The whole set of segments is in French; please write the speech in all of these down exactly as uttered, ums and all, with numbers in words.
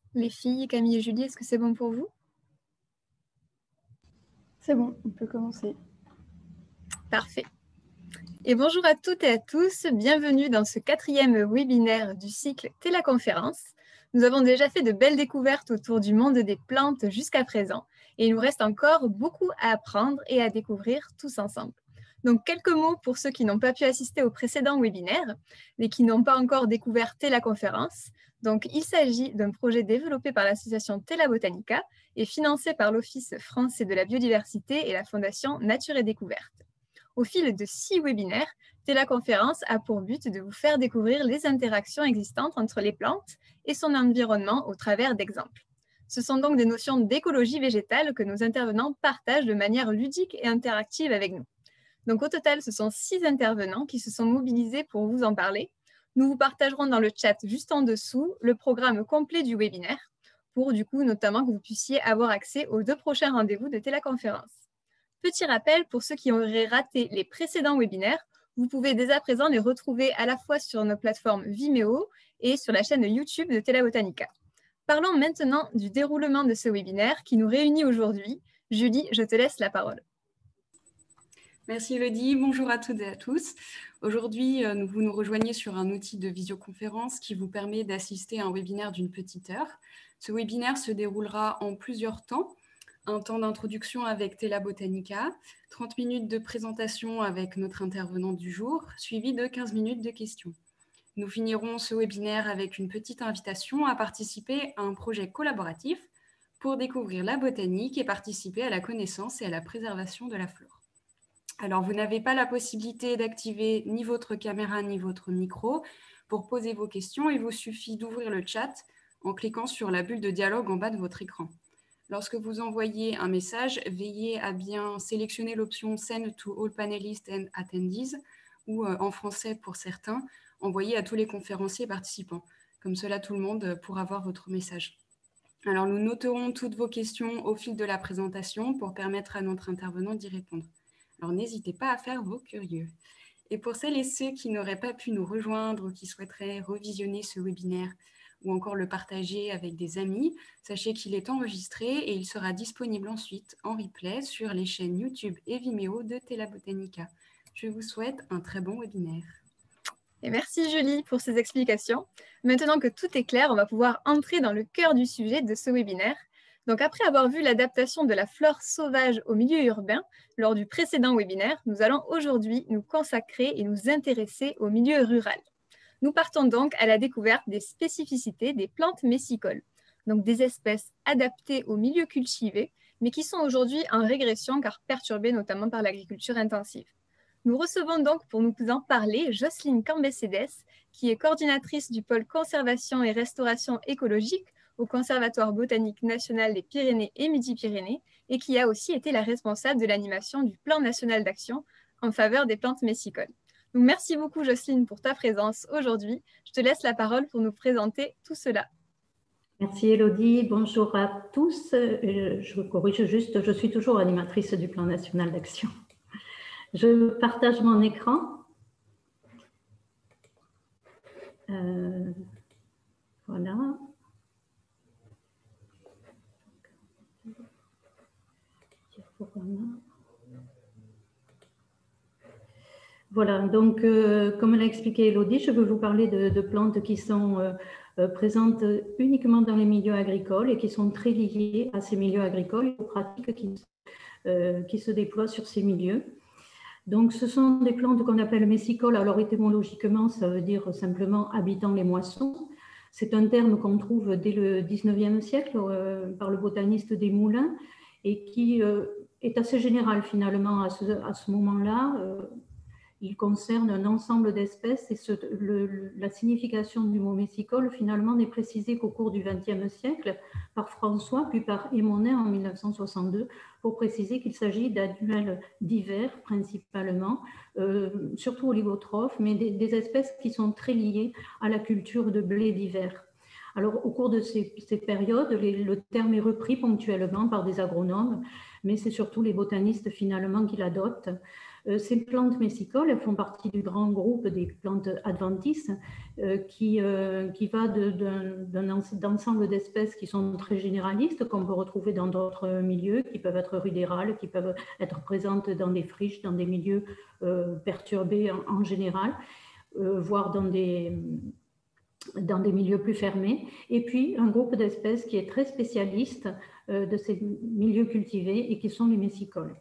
Les filles, Camille et Julie, est-ce que c'est bon pour vous? C'est bon, on peut commencer. Parfait. Et bonjour à toutes et à tous, bienvenue dans ce quatrième webinaire du cycle Téléconférence. Nous avons déjà fait de belles découvertes autour du monde des plantes jusqu'à présent et il nous reste encore beaucoup à apprendre et à découvrir tous ensemble. Donc quelques mots pour ceux qui n'ont pas pu assister au précédent webinaire et qui n'ont pas encore découvert Téléconférence. Donc il s'agit d'un projet développé par l'association Tela Botanica et financé par l'Office français de la biodiversité et la Fondation Nature et Découverte. Au fil de six webinaires, Téléconférence a pour but de vous faire découvrir les interactions existantes entre les plantes et son environnement au travers d'exemples. Ce sont donc des notions d'écologie végétale que nos intervenants partagent de manière ludique et interactive avec nous. Donc au total, ce sont six intervenants qui se sont mobilisés pour vous en parler. Nous vous partagerons dans le chat juste en dessous le programme complet du webinaire pour du coup notamment que vous puissiez avoir accès aux deux prochains rendez-vous de Téléconférence. Petit rappel, pour ceux qui auraient raté les précédents webinaires, vous pouvez dès à présent les retrouver à la fois sur nos plateformes Vimeo et sur la chaîne YouTube de Tela Botanica. Parlons maintenant du déroulement de ce webinaire qui nous réunit aujourd'hui. Julie, je te laisse la parole. Merci Elodie, bonjour à toutes et à tous. Aujourd'hui, vous nous rejoignez sur un outil de visioconférence qui vous permet d'assister à un webinaire d'une petite heure. Ce webinaire se déroulera en plusieurs temps. Un temps d'introduction avec Tela Botanica, trente minutes de présentation avec notre intervenant du jour, suivi de quinze minutes de questions. Nous finirons ce webinaire avec une petite invitation à participer à un projet collaboratif pour découvrir la botanique et participer à la connaissance et à la préservation de la flore. Alors, vous n'avez pas la possibilité d'activer ni votre caméra ni votre micro. Pour poser vos questions, il vous suffit d'ouvrir le chat en cliquant sur la bulle de dialogue en bas de votre écran. Lorsque vous envoyez un message, veillez à bien sélectionner l'option « Send to all panelists and attendees » ou euh, en français pour certains, envoyer à tous les conférenciers participants. Comme cela, tout le monde pourra voir votre message. Alors, nous noterons toutes vos questions au fil de la présentation pour permettre à notre intervenant d'y répondre. Alors, n'hésitez pas à faire vos curieux. Et pour celles et ceux qui n'auraient pas pu nous rejoindre ou qui souhaiteraient revisionner ce webinaire, ou encore le partager avec des amis, sachez qu'il est enregistré et il sera disponible ensuite en replay sur les chaînes YouTube et Vimeo de Tela Botanica. Je vous souhaite un très bon webinaire. Et merci Julie pour ces explications. Maintenant que tout est clair, on va pouvoir entrer dans le cœur du sujet de ce webinaire. Donc après avoir vu l'adaptation de la flore sauvage au milieu urbain lors du précédent webinaire, nous allons aujourd'hui nous consacrer et nous intéresser au milieu rural. Nous partons donc à la découverte des spécificités des plantes messicoles, donc des espèces adaptées au milieu cultivé, mais qui sont aujourd'hui en régression car perturbées notamment par l'agriculture intensive. Nous recevons donc pour nous en parler Jocelyne Cambé-Cédès, qui est coordinatrice du pôle conservation et restauration écologique au Conservatoire botanique national des Pyrénées et Midi-Pyrénées et qui a aussi été la responsable de l'animation du plan national d'action en faveur des plantes messicoles. Donc, merci beaucoup Jocelyne pour ta présence aujourd'hui. Je te laisse la parole pour nous présenter tout cela. Merci Elodie, bonjour à tous. Je vous corrige juste, je suis toujours animatrice du plan national d'action. Je partage mon écran. Euh, voilà. Voilà, donc euh, comme l'a expliqué Elodie, je veux vous parler de, de plantes qui sont euh, euh, présentes uniquement dans les milieux agricoles et qui sont très liées à ces milieux agricoles et aux pratiques qui, euh, qui se déploient sur ces milieux. Donc, ce sont des plantes qu'on appelle messicoles. Alors, étymologiquement, ça veut dire simplement habitant les moissons. C'est un terme qu'on trouve dès le dix-neuvième siècle euh, par le botaniste Desmoulins et qui euh, est assez général finalement à ce, à ce moment-là. Euh, il concerne un ensemble d'espèces et ce, le, la signification du mot messicole finalement n'est précisée qu'au cours du vingtième siècle par François puis par Aymonet en mille neuf cent soixante-deux pour préciser qu'il s'agit d'annuels d'hiver principalement, euh, surtout oligotrophes, mais des, des espèces qui sont très liées à la culture de blé d'hiver. Alors, au cours de ces, ces périodes, les, le terme est repris ponctuellement par des agronomes, mais c'est surtout les botanistes finalement qui l'adoptent. Euh, ces plantes messicoles, elles font partie du grand groupe des plantes adventices euh, qui, euh, qui va d'un ensemble d'espèces qui sont très généralistes, qu'on peut retrouver dans d'autres milieux, qui peuvent être rudérales, qui peuvent être présentes dans des friches, dans des milieux euh, perturbés en, en général, euh, voire dans des, dans des milieux plus fermés. Et puis, un groupe d'espèces qui est très spécialiste euh, de ces milieux cultivés et qui sont les messicoles.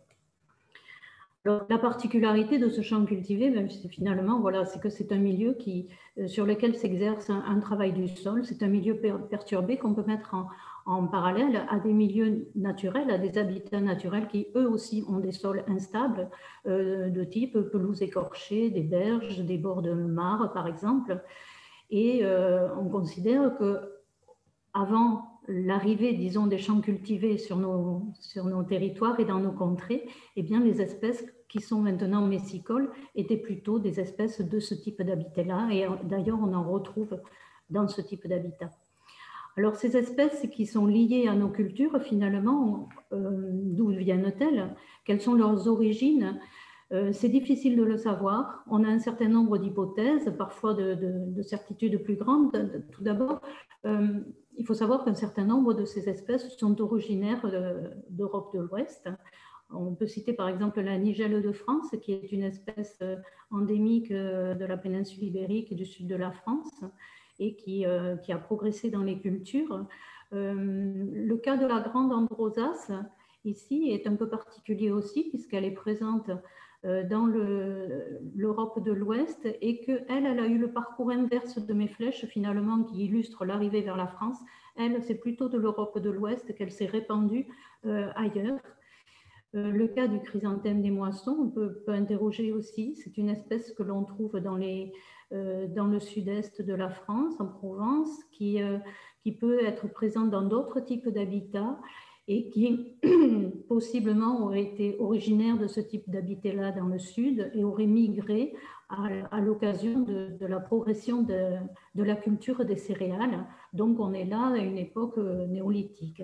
Alors, la particularité de ce champ cultivé, même si finalement, voilà, c'est que c'est un milieu qui, euh, sur lequel s'exerce un, un travail du sol. C'est un milieu per perturbé qu'on peut mettre en, en parallèle à des milieux naturels, à des habitats naturels qui, eux aussi, ont des sols instables, euh, de type pelouse écorchée, des berges, des bords de mares, par exemple. Et euh, on considère que avant l'arrivée, disons, des champs cultivés sur nos, sur nos territoires et dans nos contrées, eh bien, les espèces qui sont maintenant messicoles étaient plutôt des espèces de ce type d'habitat-là. Et d'ailleurs, on en retrouve dans ce type d'habitat. Alors, ces espèces qui sont liées à nos cultures, finalement, euh, d'où viennent-elles? Quelles sont leurs origines? Euh, c'est difficile de le savoir. On a un certain nombre d'hypothèses, parfois de, de, de certitudes plus grandes. Tout d'abord, euh, il faut savoir qu'un certain nombre de ces espèces sont originaires d'Europe de l'Ouest. On peut citer par exemple la nigelle de France, qui est une espèce endémique de la péninsule ibérique et du sud de la France et qui, euh, qui a progressé dans les cultures. Euh, le cas de la grande androsace, ici, est un peu particulier aussi, puisqu'elle est présente dans l'Europe de l'Ouest et qu'elle, elle a eu le parcours inverse de mes flèches finalement qui illustre l'arrivée vers la France. Elle, c'est plutôt de l'Europe de l'Ouest qu'elle s'est répandue euh, ailleurs. Euh, le cas du chrysanthème des moissons, on peut, peut interroger aussi. C'est une espèce que l'on trouve dans, les, euh, dans le sud-est de la France, en Provence, qui, euh, qui peut être présente dans d'autres types d'habitats et qui possiblement aurait été originaire de ce type d'habitat-là dans le sud et aurait migré à, à l'occasion de, de la progression de, de la culture des céréales. Donc on est là à une époque néolithique.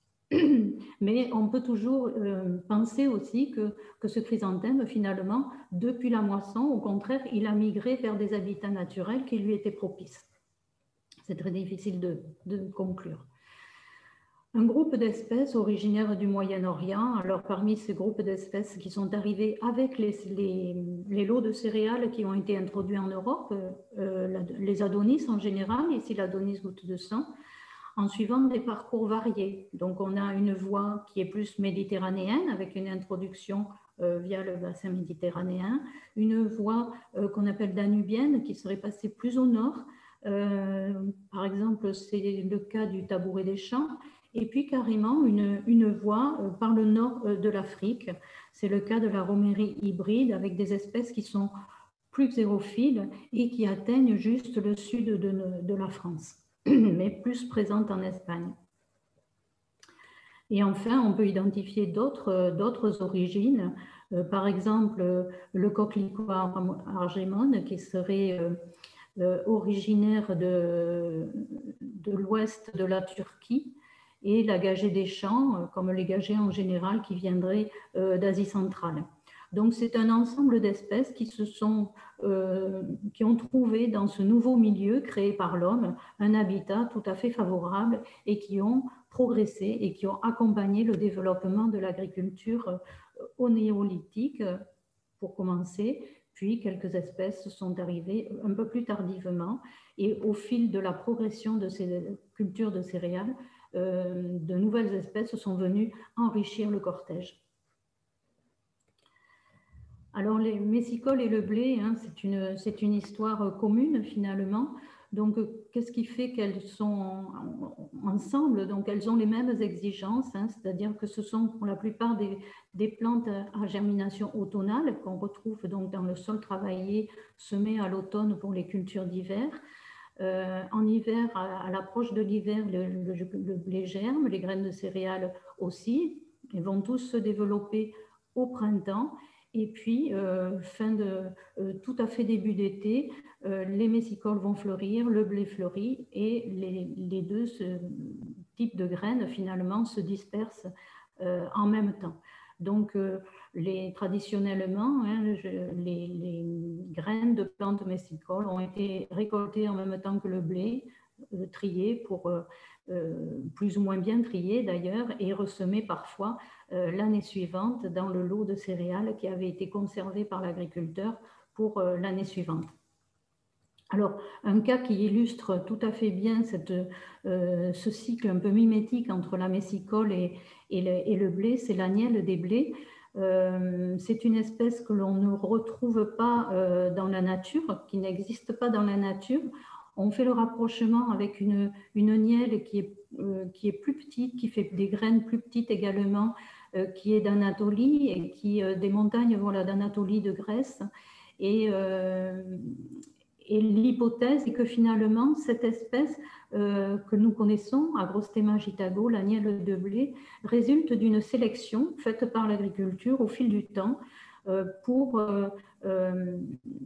Mais on peut toujours euh, penser aussi que, que ce chrysanthème, finalement, depuis la moisson, au contraire, il a migré vers des habitats naturels qui lui étaient propices. C'est très difficile de, de conclure. Un groupe d'espèces originaires du Moyen-Orient, alors parmi ces groupes d'espèces qui sont arrivés avec les, les, les lots de céréales qui ont été introduits en Europe, euh, les adonis en général, ici l'adonis goutte de sang, en suivant des parcours variés. Donc on a une voie qui est plus méditerranéenne avec une introduction euh, via le bassin méditerranéen, une voie euh, qu'on appelle danubienne qui serait passée plus au nord. Euh, par exemple, c'est le cas du tabouret des champs. Et puis carrément une, une voie euh, par le nord euh, de l'Afrique. C'est le cas de la romérie hybride avec des espèces qui sont plus xérophiles et qui atteignent juste le sud de, de la France, mais plus présentes en Espagne. Et enfin, on peut identifier d'autres d'autres origines, euh, par exemple le coquelicot argémone qui serait euh, euh, originaire de, de l'ouest de la Turquie, et la gagée des champs, comme les gagées en général, qui viendraient euh, d'Asie centrale. Donc c'est un ensemble d'espèces qui se sont, euh, qui ont trouvé dans ce nouveau milieu créé par l'homme un habitat tout à fait favorable et qui ont progressé et qui ont accompagné le développement de l'agriculture au néolithique, pour commencer, puis quelques espèces sont arrivées un peu plus tardivement et au fil de la progression de ces cultures de céréales, Euh, de nouvelles espèces sont venues enrichir le cortège. Alors les messicoles et le blé, hein, c'est une, c'est une histoire commune finalement. Donc qu'est-ce qui fait qu'elles sont ensemble? Donc elles ont les mêmes exigences, hein, c'est-à-dire que ce sont pour la plupart des, des plantes à germination automnale qu'on retrouve donc dans le sol travaillé, semé à l'automne pour les cultures d'hiver. Euh, en hiver, à, à l'approche de l'hiver, le, le, le blé germe, les graines de céréales aussi, ils vont tous se développer au printemps. Et puis, euh, fin de, euh, tout à fait début d'été, euh, les messicoles vont fleurir, le blé fleurit, et les, les deux ce, types de graines, finalement, se dispersent euh, en même temps. Donc, euh, les, traditionnellement, hein, je, les, les graines de plantes messicoles ont été récoltées en même temps que le blé, euh, triées pour euh, euh, plus ou moins bien triées d'ailleurs, et ressemées parfois euh, l'année suivante dans le lot de céréales qui avait été conservé par l'agriculteur pour euh, l'année suivante. Alors, un cas qui illustre tout à fait bien cette, euh, ce cycle un peu mimétique entre la messicole et, et, le, et le blé, c'est l'agnelle des blés. Euh, c'est une espèce que l'on ne retrouve pas euh, dans la nature, qui n'existe pas dans la nature. On fait le rapprochement avec une, une nielle qui est, euh, qui est plus petite, qui fait des graines plus petites également, euh, qui est d'Anatolie et qui euh, des montagnes voilà, d'Anatolie de Grèce. Et, euh, et l'hypothèse est que finalement, cette espèce euh, que nous connaissons, Agrostemma gitago, l'agnelle de blé, résulte d'une sélection faite par l'agriculture au fil du temps euh, pour, euh, euh,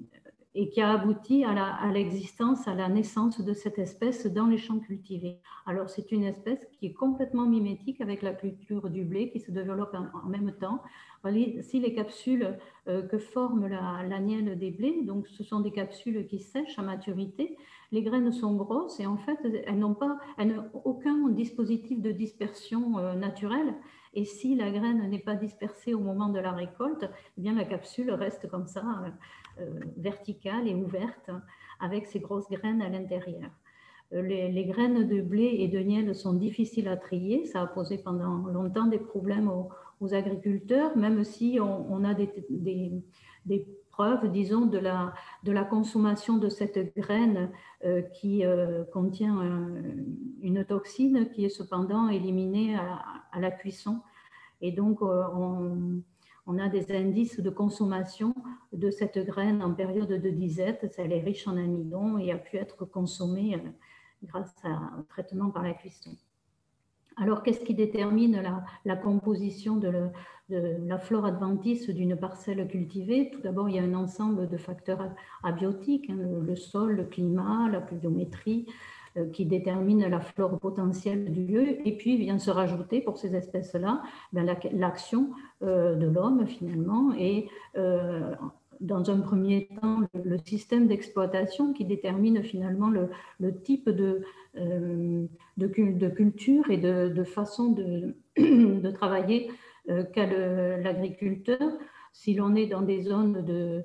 et qui a abouti à l'existence, à, à la naissance de cette espèce dans les champs cultivés. Alors, c'est une espèce qui est complètement mimétique avec la culture du blé qui se développe en, en même temps. Si les capsules euh, que forme l'agnelle la, des blés, donc ce sont des capsules qui sèchent à maturité, les graines sont grosses et en fait, elles n'ont pas, elles n'ont aucun dispositif de dispersion euh, naturelle. Et si la graine n'est pas dispersée au moment de la récolte, eh bien la capsule reste comme ça, euh, euh, verticale et ouverte, avec ces grosses graines à l'intérieur. Les, les graines de blé et de nielle sont difficiles à trier. Ça a posé pendant longtemps des problèmes aux, aux agriculteurs, même si on, on a des, des, des preuves, disons, de la, de la consommation de cette graine euh, qui euh, contient euh, une toxine qui est cependant éliminée à, à la cuisson. Et donc, euh, on, on a des indices de consommation de cette graine en période de disette. Elle est riche en amidon et a pu être consommée euh, grâce à, au traitement par la cuisson. Alors, qu'est-ce qui détermine la, la composition de, le, de la flore adventice d'une parcelle cultivée? Tout d'abord, il y a un ensemble de facteurs abiotiques, hein, le, le sol, le climat, la pluviométrie, euh, qui déterminent la flore potentielle du lieu. Et puis, vient se rajouter pour ces espèces-là ben, l'action euh, de l'homme, finalement, et euh, dans un premier temps, le, le système d'exploitation qui détermine finalement le, le type de, euh, de, de culture et de, de façon de, de travailler euh, qu'a l'agriculteur. Si l'on est dans des zones de,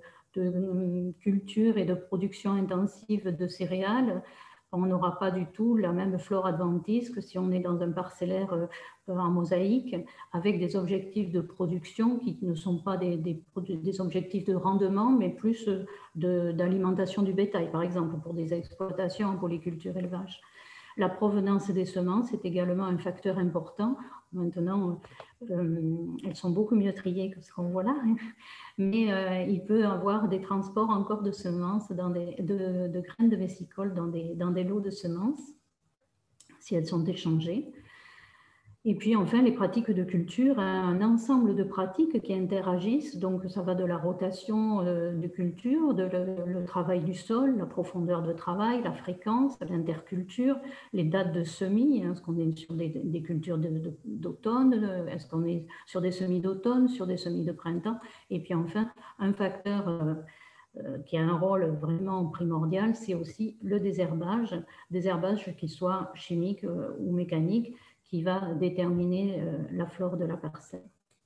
de culture et de production intensive de céréales, on n'aura pas du tout la même flore adventice que si on est dans un parcellaire euh, en mosaïque avec des objectifs de production qui ne sont pas des, des, des objectifs de rendement, mais plus d'alimentation du bétail, par exemple, pour des exploitations en polyculture élevage. La provenance des semences est également un facteur important. Maintenant, euh, elles sont beaucoup mieux triées que ce qu'on voit là, hein. Mais euh, il peut y avoir des transports encore de semences, dans des, de, de graines de vésicole dans des, dans des lots de semences, si elles sont échangées. Et puis enfin, les pratiques de culture, un ensemble de pratiques qui interagissent, donc ça va de la rotation euh, de culture, de le, le travail du sol, la profondeur de travail, la fréquence, l'interculture, les dates de semis, est-ce qu'on est sur des, des cultures d'automne, de, est-ce qu'on est sur des semis d'automne, sur des semis de printemps, et puis enfin, un facteur euh, euh, qui a un rôle vraiment primordial, c'est aussi le désherbage, désherbage qui soit chimique euh, ou mécanique, qui va déterminer euh, la flore de la parcelle.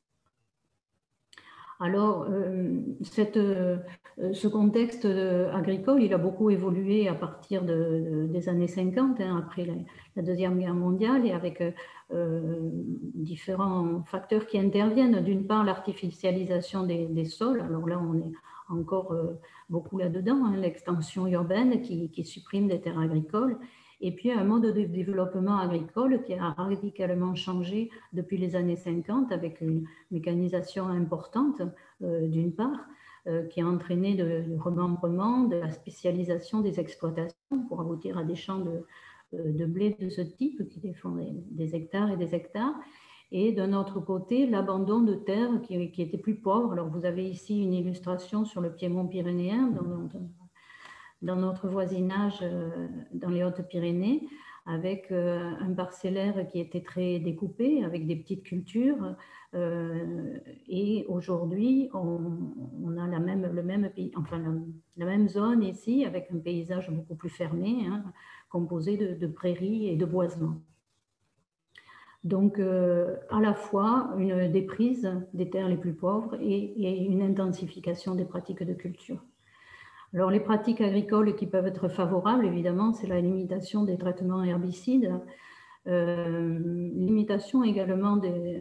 Alors, euh, cette, euh, ce contexte agricole, il a beaucoup évolué à partir de, de, des années cinquante, hein, après la, la Deuxième Guerre mondiale, et avec euh, différents facteurs qui interviennent. D'une part, l'artificialisation des, des sols. Alors là, on est encore euh, beaucoup là-dedans, hein, l'extension urbaine qui, qui supprime des terres agricoles. Et puis un mode de développement agricole qui a radicalement changé depuis les années cinquante avec une mécanisation importante euh, d'une part, euh, qui a entraîné de, de remembrement, de la spécialisation des exploitations pour aboutir à des champs de, de blé de ce type qui font des, des hectares et des hectares. Et d'un autre côté, l'abandon de terres qui, qui étaient plus pauvres. Alors vous avez ici une illustration sur le piémont pyrénéen, dans, dans, dans notre voisinage dans les Hautes-Pyrénées, avec euh, un parcellaire qui était très découpé, avec des petites cultures. Euh, et aujourd'hui, on, on a la même, le même pays, enfin, la, la même zone ici, avec un paysage beaucoup plus fermé, hein, composé de, de prairies et de boisements. Donc, euh, à la fois une déprise des terres les plus pauvres et, et une intensification des pratiques de culture. Alors, les pratiques agricoles qui peuvent être favorables, évidemment, c'est la limitation des traitements herbicides, euh, limitation également des,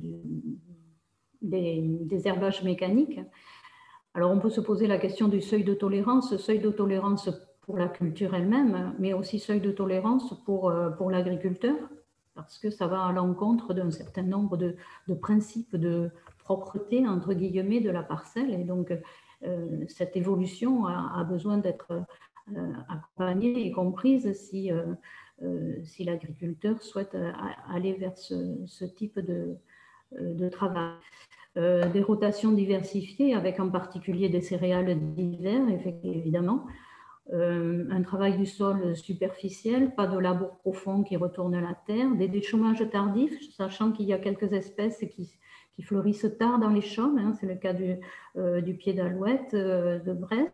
des, des herbages mécaniques. Alors, on peut se poser la question du seuil de tolérance, seuil de tolérance pour la culture elle-même, mais aussi seuil de tolérance pour, pour l'agriculteur, parce que ça va à l'encontre d'un certain nombre de, de principes de propreté, entre guillemets, de la parcelle. Et donc, euh, cette évolution a, a besoin d'être euh, accompagnée et comprise si, euh, euh, si l'agriculteur souhaite euh, aller vers ce, ce type de, de travail. Euh, des rotations diversifiées, avec en particulier des céréales d'hiver, évidemment. Euh, un travail du sol superficiel, pas de labour profond qui retourne la terre, des déchômages tardifs, sachant qu'il y a quelques espèces qui, qui fleurissent tard dans les chaumes, hein, c'est le cas du, euh, du pied d'alouette euh, de Bresse,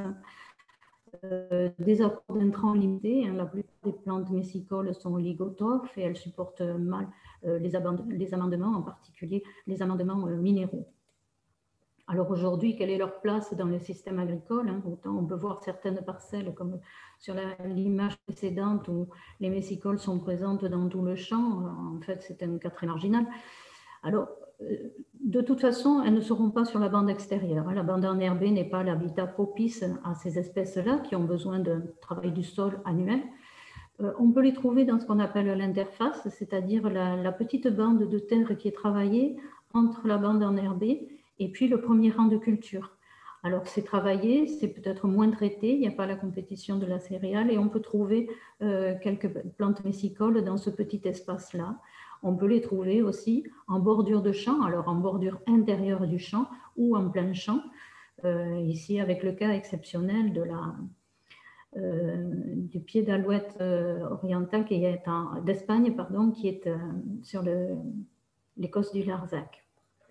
euh, des apports d'intrants limités, hein, la plupart des plantes messicoles sont oligotrophes et elles supportent mal euh, les, les amendements, en particulier les amendements euh, minéraux. Alors aujourd'hui, quelle est leur place dans le système agricole, hein? Autant on peut voir certaines parcelles comme sur l'image précédente où les messicoles sont présentes dans tout le champ. En fait, c'est un cas très marginal. Alors, de toute façon, elles ne seront pas sur la bande extérieure. La bande enherbée n'est pas l'habitat propice à ces espèces-là qui ont besoin d'un travail du sol annuel. On peut les trouver dans ce qu'on appelle l'interface, c'est-à-dire la, la petite bande de terre qui est travaillée entre la bande enherbée et puis le premier rang de culture. Alors c'est travaillé, c'est peut-être moins traité, il n'y a pas la compétition de la céréale et on peut trouver euh, quelques plantes messicoles dans ce petit espace-là. On peut les trouver aussi en bordure de champ, alors en bordure intérieure du champ ou en plein champ, euh, ici avec le cas exceptionnel de la, euh, du pied d'alouette euh, oriental qui est d'Espagne, pardon, qui est euh, sur l'Écosse du Larzac.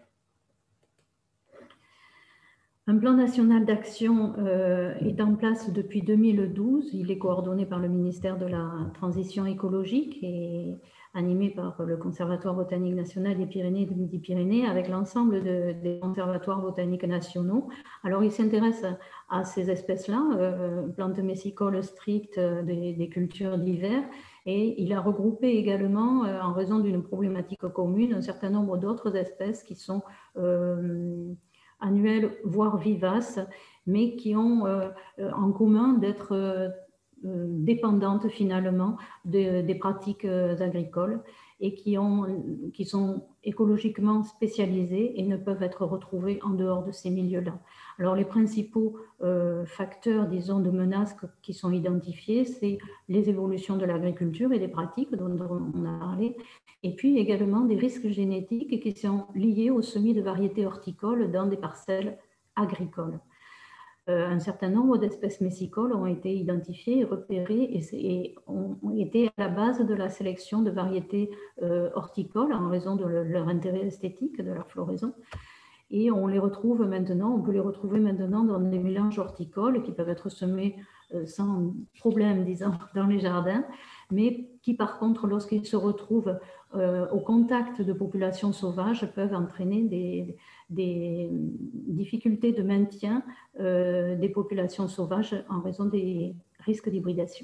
Un plan national d'action euh, est en place depuis deux mille douze. Il est coordonné par le ministère de la Transition écologique et animé par le Conservatoire botanique national des Pyrénées et de Midi-Pyrénées avec l'ensemble de, des conservatoires botaniques nationaux. Alors, il s'intéresse à, à ces espèces-là, euh, plantes messicoles strictes euh, des, des cultures d'hiver, et il a regroupé également, euh, en raison d'une problématique commune, un certain nombre d'autres espèces qui sont euh, annuelles, voire vivaces, mais qui ont euh, en commun d'être euh, dépendantes finalement de, des pratiques euh, agricoles et qui, ont, qui sont écologiquement spécialisées et ne peuvent être retrouvées en dehors de ces milieux-là. Alors les principaux euh, facteurs, disons, de menaces qui sont identifiés, c'est les évolutions de l'agriculture et des pratiques dont on a parlé, et puis également des risques génétiques qui sont liés au semis de variétés horticoles dans des parcelles agricoles. Euh, un certain nombre d'espèces messicoles ont été identifiées et repérées et, et ont, ont été à la base de la sélection de variétés euh, horticoles en raison de le, leur intérêt esthétique, de leur floraison. Et on les retrouve maintenant, on peut les retrouver maintenant dans des mélanges horticoles qui peuvent être semés euh, sans problème, disons, dans les jardins, mais qui par contre, lorsqu'ils se retrouvent euh, au contact de populations sauvages, peuvent entraîner des, des difficultés de maintien euh, des populations sauvages en raison des risques d'hybridation.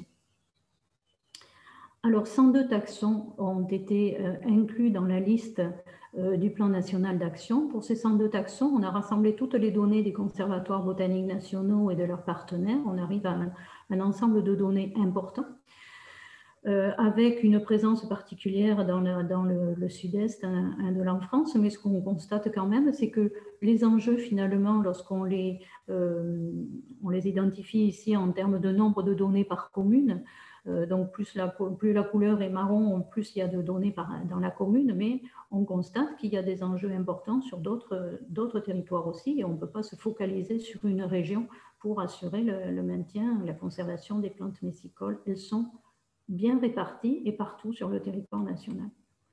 Alors, cent deux taxons ont été euh, inclus dans la liste euh, du plan national d'action. Pour ces cent deux taxons, on a rassemblé toutes les données des conservatoires botaniques nationaux et de leurs partenaires. On arrive à un, un ensemble de données importants, euh, avec une présence particulière dans, la, dans le, le sud-est hein, de la France. Mais ce qu'on constate quand même, c'est que les enjeux, finalement, lorsqu'on les, euh, on les identifie ici en termes de nombre de données par commune, donc plus la, plus la couleur est marron, plus il y a de données par, dans la commune, mais on constate qu'il y a des enjeux importants sur d'autres territoires aussi, et on ne peut pas se focaliser sur une région pour assurer le, le maintien, la conservation des plantes messicoles. Elles sont bien répartis et partout sur le territoire national.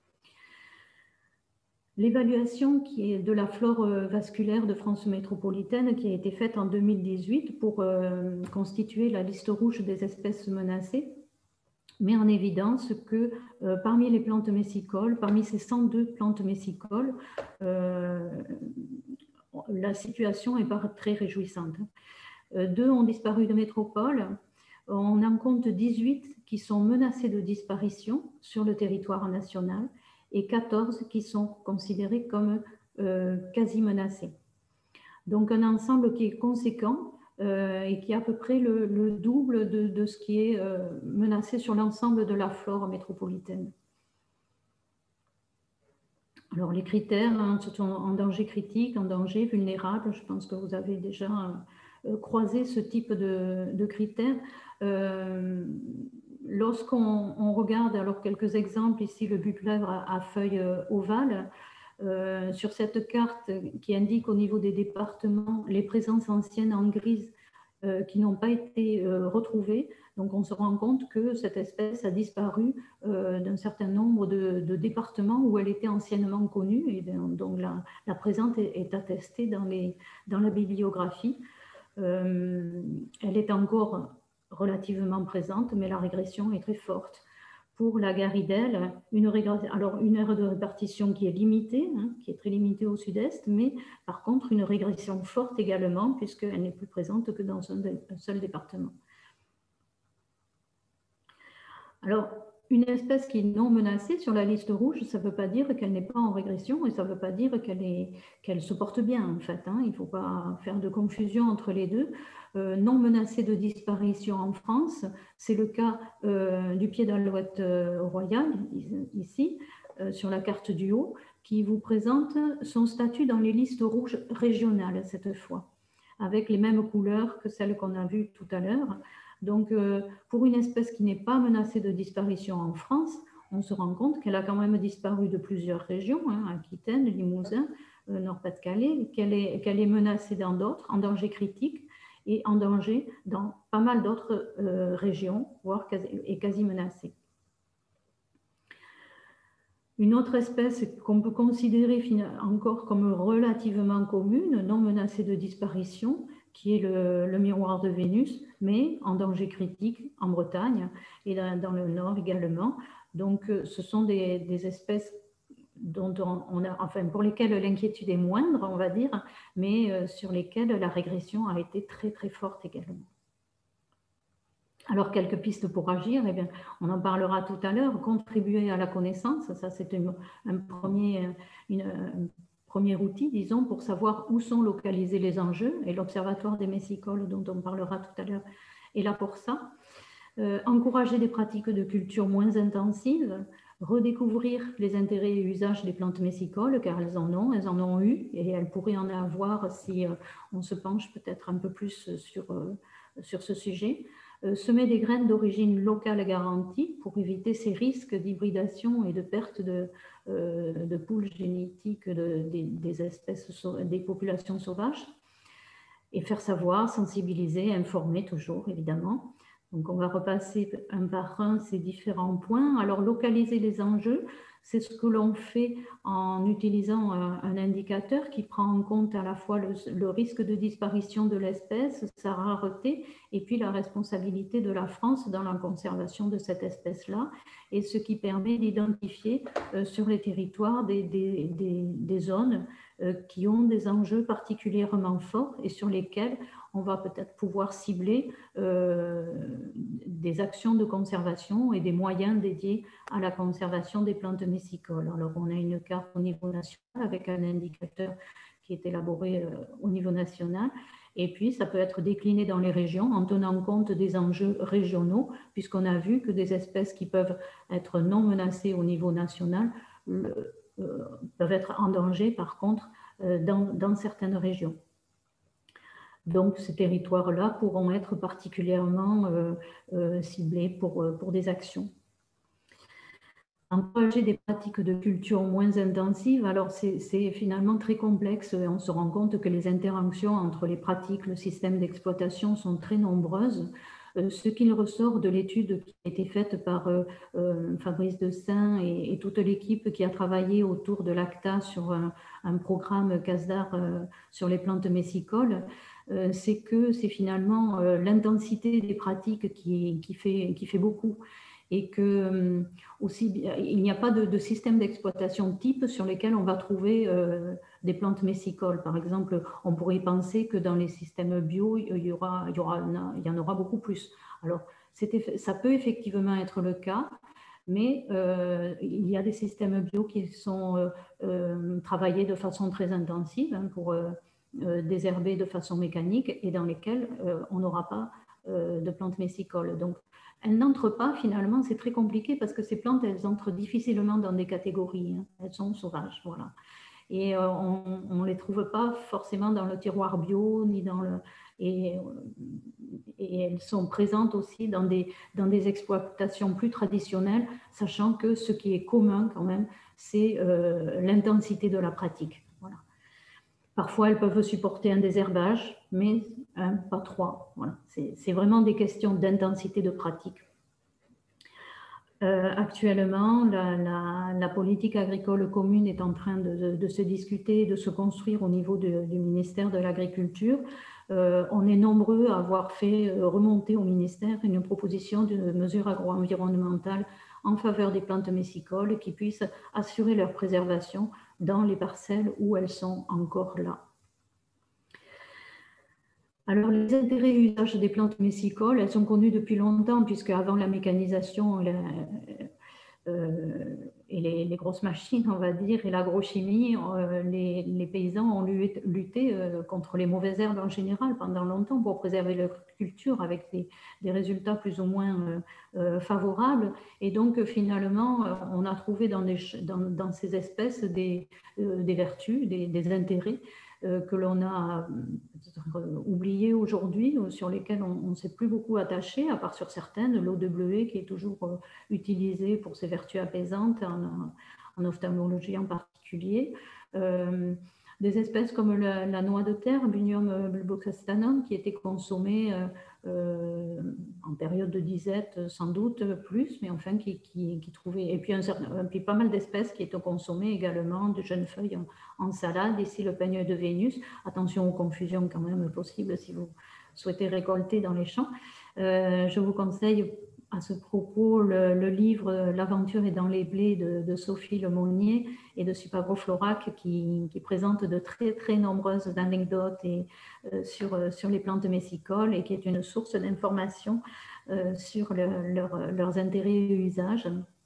L'évaluation qui est de la flore vasculaire de France métropolitaine qui a été faite en deux mille dix-huit pour euh, constituer la liste rouge des espèces menacées met en évidence que euh, parmi les plantes messicoles, parmi ces cent deux plantes messicoles, euh, la situation n'est pas très réjouissante. Euh, deux ont disparu de métropole. On en compte dix-huit qui sont menacées de disparition sur le territoire national et quatorze qui sont considérées comme euh, quasi menacées. Donc un ensemble qui est conséquent euh, et qui est à peu près le, le double de, de ce qui est euh, menacé sur l'ensemble de la flore métropolitaine. Alors les critères hein, sont en danger critique, en danger vulnérable, je pense que vous avez déjà euh, croisé ce type de, de critères. Euh, Lorsqu'on regarde, alors quelques exemples, ici le buc-lèvre à, à feuilles euh, ovales, euh, sur cette carte qui indique au niveau des départements les présences anciennes en grise euh, qui n'ont pas été euh, retrouvées. Donc on se rend compte que cette espèce a disparu euh, d'un certain nombre de, de départements où elle était anciennement connue et donc la, la présence est, est attestée dans, les, dans la bibliographie. Euh, elle est encore relativement présente, mais la régression est très forte. Pour la garidelle, une, alors une aire de répartition qui est limitée, hein, qui est très limitée au sud-est, mais par contre une régression forte également, puisqu'elle n'est plus présente que dans un, un seul département. Alors, une espèce qui est non menacée sur la liste rouge, ça ne veut pas dire qu'elle n'est pas en régression et ça ne veut pas dire qu'elle qu'elle se porte bien, en fait. Hein. Il ne faut pas faire de confusion entre les deux. Euh, non menacée de disparition en France, c'est le cas euh, du pied d'alouette euh, royal, ici, euh, sur la carte du haut, qui vous présente son statut dans les listes rouges régionales, cette fois, avec les mêmes couleurs que celles qu'on a vues tout à l'heure. Donc, euh, pour une espèce qui n'est pas menacée de disparition en France, on se rend compte qu'elle a quand même disparu de plusieurs régions, hein, Aquitaine, Limousin, euh, Nord-Pas-de-Calais, qu'elle est, qu'elle est menacée dans d'autres, en danger critique, et en danger dans pas mal d'autres euh, régions, voire quasi, et quasi menacée. Une autre espèce qu'on peut considérer encore comme relativement commune, non menacée de disparition, qui est le, le miroir de Vénus, mais en danger critique en Bretagne et dans, dans le Nord également. Donc, ce sont des, des espèces dont on, on a, enfin, pour lesquelles l'inquiétude est moindre, on va dire, mais sur lesquelles la régression a été très, très forte également. Alors, quelques pistes pour agir, eh bien, on en parlera tout à l'heure. Contribuer à la connaissance, ça c'est un premier, une, un premier outil, disons, pour savoir où sont localisés les enjeux. Et l'Observatoire des messicoles, dont on parlera tout à l'heure, est là pour ça. Euh, encourager des pratiques de culture moins intensives, redécouvrir les intérêts et usages des plantes messicoles, car elles en ont, elles en ont eu, et elles pourraient en avoir si euh, on se penche peut-être un peu plus sur, euh, sur ce sujet. Euh, semer des graines d'origine locale garantie pour éviter ces risques d'hybridation et de perte de, euh, de poules génétiques de, de, des espèces, des populations sauvages. Et faire savoir, sensibiliser, informer toujours, évidemment. Donc, on va repasser un par un ces différents points. Alors, localiser les enjeux, c'est ce que l'on fait en utilisant un, un indicateur qui prend en compte à la fois le, le risque de disparition de l'espèce, sa rareté, et puis la responsabilité de la France dans la conservation de cette espèce-là, et ce qui permet d'identifier euh, sur les territoires des, des, des, des zones euh, qui ont des enjeux particulièrement forts et sur lesquels on va peut-être pouvoir cibler euh, des actions de conservation et des moyens dédiés à la conservation des plantes messicoles. Alors, on a une carte au niveau national avec un indicateur qui est élaboré euh, au niveau national. Et puis, ça peut être décliné dans les régions en tenant compte des enjeux régionaux, puisqu'on a vu que des espèces qui peuvent être non menacées au niveau national le, euh, peuvent être en danger, par contre, euh, dans, dans certaines régions. Donc, ces territoires-là pourront être particulièrement euh, euh, ciblés pour, pour des actions. Encourager des pratiques de culture moins intensives, alors c'est finalement très complexe. On se rend compte que les interactions entre les pratiques, le système d'exploitation sont très nombreuses. Euh, ce qu'il ressort de l'étude qui a été faite par euh, euh, Fabrice Dessin et, et toute l'équipe qui a travaillé autour de l'ACTA sur un, un programme CASDAR euh, sur les plantes messicoles, euh, c'est que c'est finalement euh, l'intensité des pratiques qui, qui, fait, qui fait beaucoup. Et que euh, aussi, il n'y a pas de, de système d'exploitation type sur lesquels on va trouver euh, des plantes messicoles. Par exemple, on pourrait penser que dans les systèmes bio, il y, aura, il y, aura, il y en aura beaucoup plus. Alors, ça peut effectivement être le cas, mais euh, il y a des systèmes bio qui sont euh, euh, travaillés de façon très intensive hein, pour euh, euh, désherber de façon mécanique et dans lesquels euh, on n'aura pas euh, de plantes messicoles. Donc, elles n'entrent pas finalement, c'est très compliqué parce que ces plantes, elles entrent difficilement dans des catégories, hein. Elles sont sauvages, voilà. Et euh, on ne les trouve pas forcément dans le tiroir bio, ni dans le... Et, et elles sont présentes aussi dans des, dans des exploitations plus traditionnelles, sachant que ce qui est commun quand même, c'est euh, l'intensité de la pratique. Voilà. Parfois, elles peuvent supporter un désherbage, mais un, pas trois. Voilà. C'est vraiment des questions d'intensité de pratique. Euh, actuellement, la, la, la politique agricole commune est en train de, de, de se discuter, de se construire au niveau de, du ministère de l'Agriculture. Euh, on est nombreux à avoir fait remonter au ministère une proposition de mesures agro-environnementales en faveur des plantes messicoles qui puissent assurer leur préservation dans les parcelles où elles sont encore là. Alors, les intérêts et usages des plantes messicoles, elles sont connues depuis longtemps, puisque avant la mécanisation la, euh, et les, les grosses machines, on va dire, et l'agrochimie, euh, les, les paysans ont lutté euh, contre les mauvaises herbes en général pendant longtemps pour préserver leur culture avec des, des résultats plus ou moins euh, euh, favorables. Et donc, finalement, on a trouvé dans, des, dans, dans ces espèces des, euh, des vertus, des, des intérêts que l'on a oublié aujourd'hui, sur lesquels on ne s'est plus beaucoup attaché, à part sur certaines, l'eau de bleuet qui est toujours utilisée pour ses vertus apaisantes, en, en ophtalmologie en particulier. Euh, des espèces comme la, la noix de terre, Bunium bulbocastanum, qui était consommée euh, euh, en période de disette, sans doute plus, mais enfin qui, qui, qui trouvait, et puis, un certain, puis pas mal d'espèces qui étaient consommées également, de jeunes feuilles en, en salade, ici le peigne de Vénus, attention aux confusions quand même possibles si vous souhaitez récolter dans les champs. Euh, je vous conseille à ce propos le, le livre L'aventure est dans les blés de, de Sophie Lemonnier et de Supagro Florac qui, qui présente de très très nombreuses anecdotes et, euh, sur, sur les plantes messicoles et qui est une source d'information euh, sur le, leur, leurs intérêts et usages.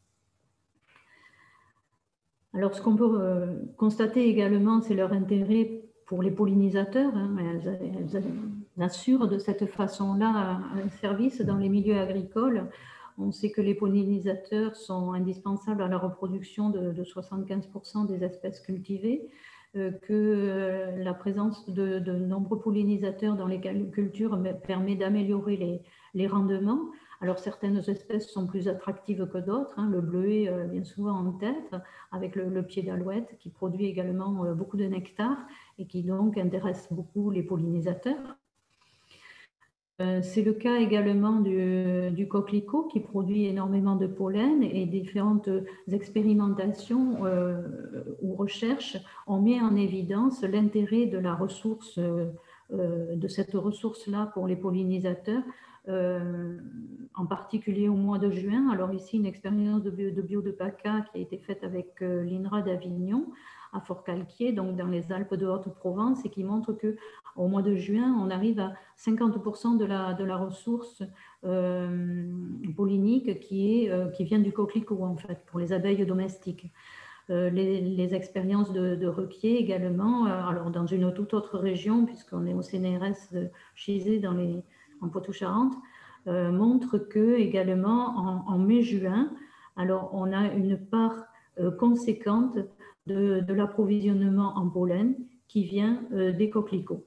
Alors ce qu'on peut euh, constater également, c'est leur intérêt pour les pollinisateurs. Hein. Elles, elles, elles assurent de cette façon-là un service dans les milieux agricoles. On sait que les pollinisateurs sont indispensables à la reproduction de, de soixante-quinze pour cent des espèces cultivées, euh, que euh, la présence de, de nombreux pollinisateurs dans les cultures permet d'améliorer les, les rendements. Alors certaines espèces sont plus attractives que d'autres, hein. Le bleuet euh, bien souvent en tête, avec le, le pied d'alouette qui produit également euh, beaucoup de nectar et qui donc intéresse beaucoup les pollinisateurs. Euh, c'est le cas également du, du coquelicot qui produit énormément de pollen et différentes expérimentations euh, ou recherches ont mis en évidence l'intérêt de la ressource, euh, de cette ressource-là pour les pollinisateurs. Euh, en particulier au mois de juin. Alors ici, une expérience de bio de, bio de PACA qui a été faite avec euh, l'INRA d'Avignon à Fort-Calquier, donc dans les Alpes de Haute-Provence, et qui montre qu'au mois de juin, on arrive à cinquante pour cent de la, de la ressource euh, pollinique qui, est, euh, qui vient du coquelicot, en fait, pour les abeilles domestiques. Euh, les, les expériences de, de Requier également, euh, alors dans une toute autre région, puisqu'on est au C N R S de Chizé, dans les en Poitou-Charentes, euh, montre que également en, en mai-juin, alors on a une part euh, conséquente de, de l'approvisionnement en pollen qui vient euh, des coquelicots.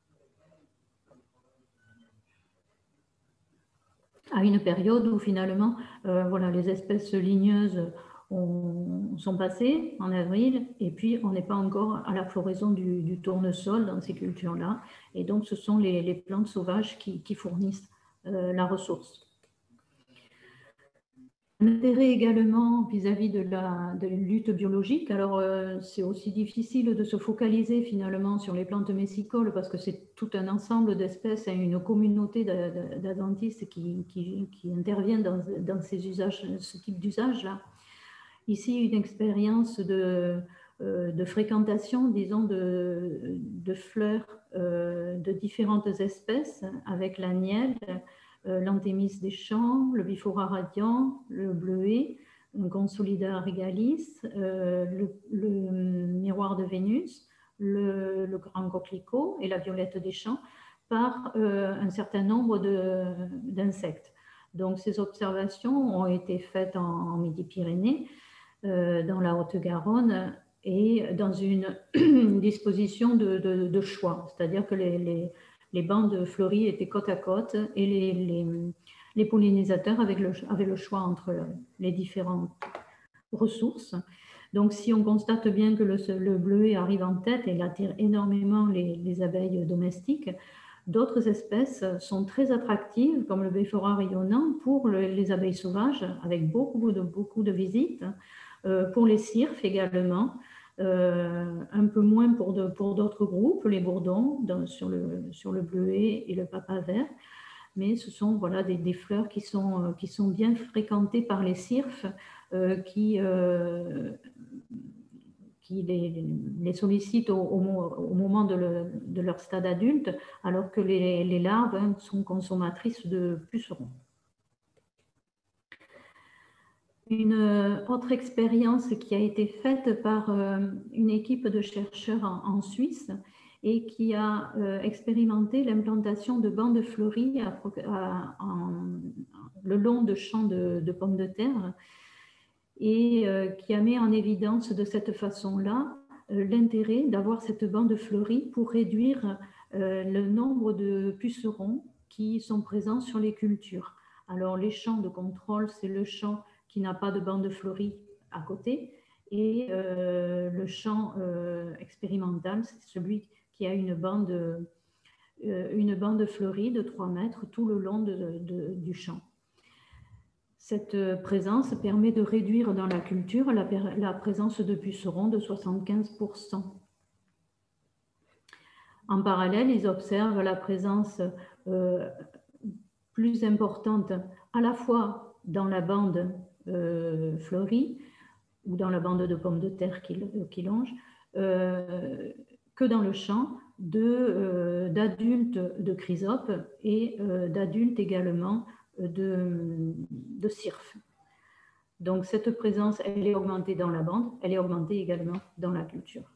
À une période où finalement, euh, voilà, les espèces ligneuses ont, sont passées en avril, et puis on n'est pas encore à la floraison du, du tournesol dans ces cultures-là. Et donc, ce sont les, les plantes sauvages qui, qui fournissent euh, la ressource. L'intérêt également vis-à-vis de la, de la lutte biologique. Alors, euh, c'est aussi difficile de se focaliser finalement sur les plantes messicoles parce que c'est tout un ensemble d'espèces et une communauté d'adventistes qui, qui, qui interviennent dans, dans ces usages, ce type d'usage-là. Ici, une expérience de, euh, de fréquentation, disons, de, de fleurs euh, de différentes espèces avec la nielle, l'anthémis des champs, le Biphora radiant, le bleuet, le Consolida regalis, euh, le, le miroir de Vénus, le, le grand coquelicot et la violette des champs par euh, un certain nombre d'insectes. Donc ces observations ont été faites en, en Midi-Pyrénées, euh, dans la Haute-Garonne et dans une, une disposition de, de, de choix, c'est-à-dire que les, les Les bandes fleuries étaient côte à côte et les, les, les pollinisateurs avaient le, avaient le choix entre les différentes ressources. Donc, si on constate bien que le, le bleuet arrive en tête et il attire énormément les, les abeilles domestiques, d'autres espèces sont très attractives, comme le Biphora rayonnant, pour le, les abeilles sauvages, avec beaucoup de, beaucoup de visites, euh, pour les cirfes également. Euh, un peu moins pour, de, pour d'autres groupes, les bourdons dans, sur, le, sur le bleuet et le papaver, mais ce sont voilà, des, des fleurs qui sont, qui sont bien fréquentées par les cirfes euh, qui, euh, qui les, les sollicitent au, au, au moment de, le, de leur stade adulte, alors que les, les larves hein, sont consommatrices de pucerons. Une autre expérience qui a été faite par une équipe de chercheurs en, en Suisse et qui a euh, expérimenté l'implantation de bandes fleuries à, à, en, le long de champs de, de pommes de terre et euh, qui a mis en évidence de cette façon-là euh, l'intérêt d'avoir cette bande fleurie pour réduire euh, le nombre de pucerons qui sont présents sur les cultures. Alors les champs de contrôle, c'est le champ qui n'a pas de bande fleurie à côté, et euh, le champ euh, expérimental, c'est celui qui a une bande, euh, une bande fleurie de trois mètres tout le long de, de, du champ. Cette présence permet de réduire dans la culture la, la présence de pucerons de soixante-quinze pour cent. En parallèle, ils observent la présence euh, plus importante à la fois dans la bande Euh, fleurie ou dans la bande de pommes de terre qui, qui longe, euh, que dans le champ euh, d'adultes de, de chrysopes et euh, d'adultes également de, de cirfes. Donc cette présence, elle est augmentée dans la bande, elle est augmentée également dans la culture.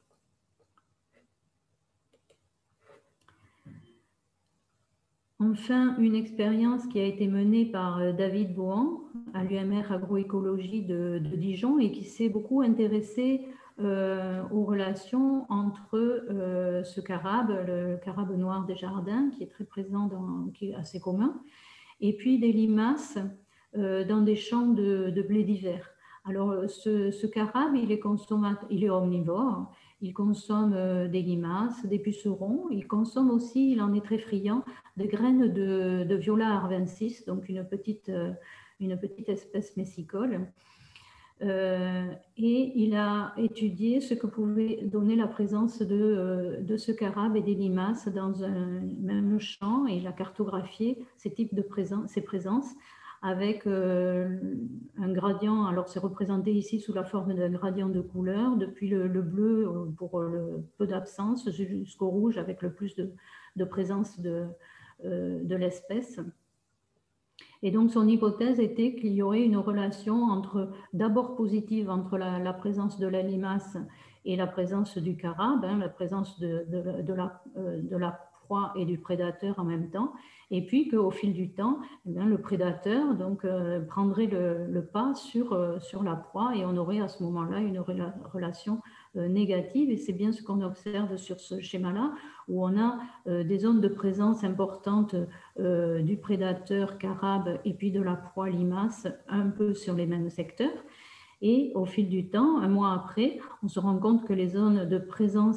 Enfin, une expérience qui a été menée par David Bohan à l'U M R Agroécologie de, de Dijon et qui s'est beaucoup intéressé euh, aux relations entre euh, ce carabe, le carabe noir des jardins, qui est très présent, dans, qui est assez commun, et puis des limaces euh, dans des champs de, de blé d'hiver. Alors, ce, ce carabe, il est, il est omnivore. Il consomme des limaces, des pucerons. Il consomme aussi, il en est très friand, des graines de, de Viola arvensis, donc une petite, une petite espèce messicole. Euh, et il a étudié ce que pouvait donner la présence de, de ce carabe et des limaces dans un même champ, et il a cartographié ces types de présence, ces présences avec euh, un gradient, alors c'est représenté ici sous la forme d'un gradient de couleur, depuis le, le bleu pour le peu d'absence jusqu'au rouge avec le plus de, de présence de, euh, de l'espèce. Et donc son hypothèse était qu'il y aurait une relation entre, d'abord positive entre la, la présence de la limace et la présence du carabe, hein, la présence de, de, de, la, de la proie et du prédateur en même temps, et puis qu'au fil du temps, eh bien, le prédateur donc, euh, prendrait le, le pas sur, euh, sur la proie et on aurait à ce moment-là une rela relation euh, négative. Et c'est bien ce qu'on observe sur ce schéma-là, où on a euh, des zones de présence importantes euh, du prédateur carabe et puis de la proie limace un peu sur les mêmes secteurs. Et au fil du temps, un mois après, on se rend compte que les zones de présence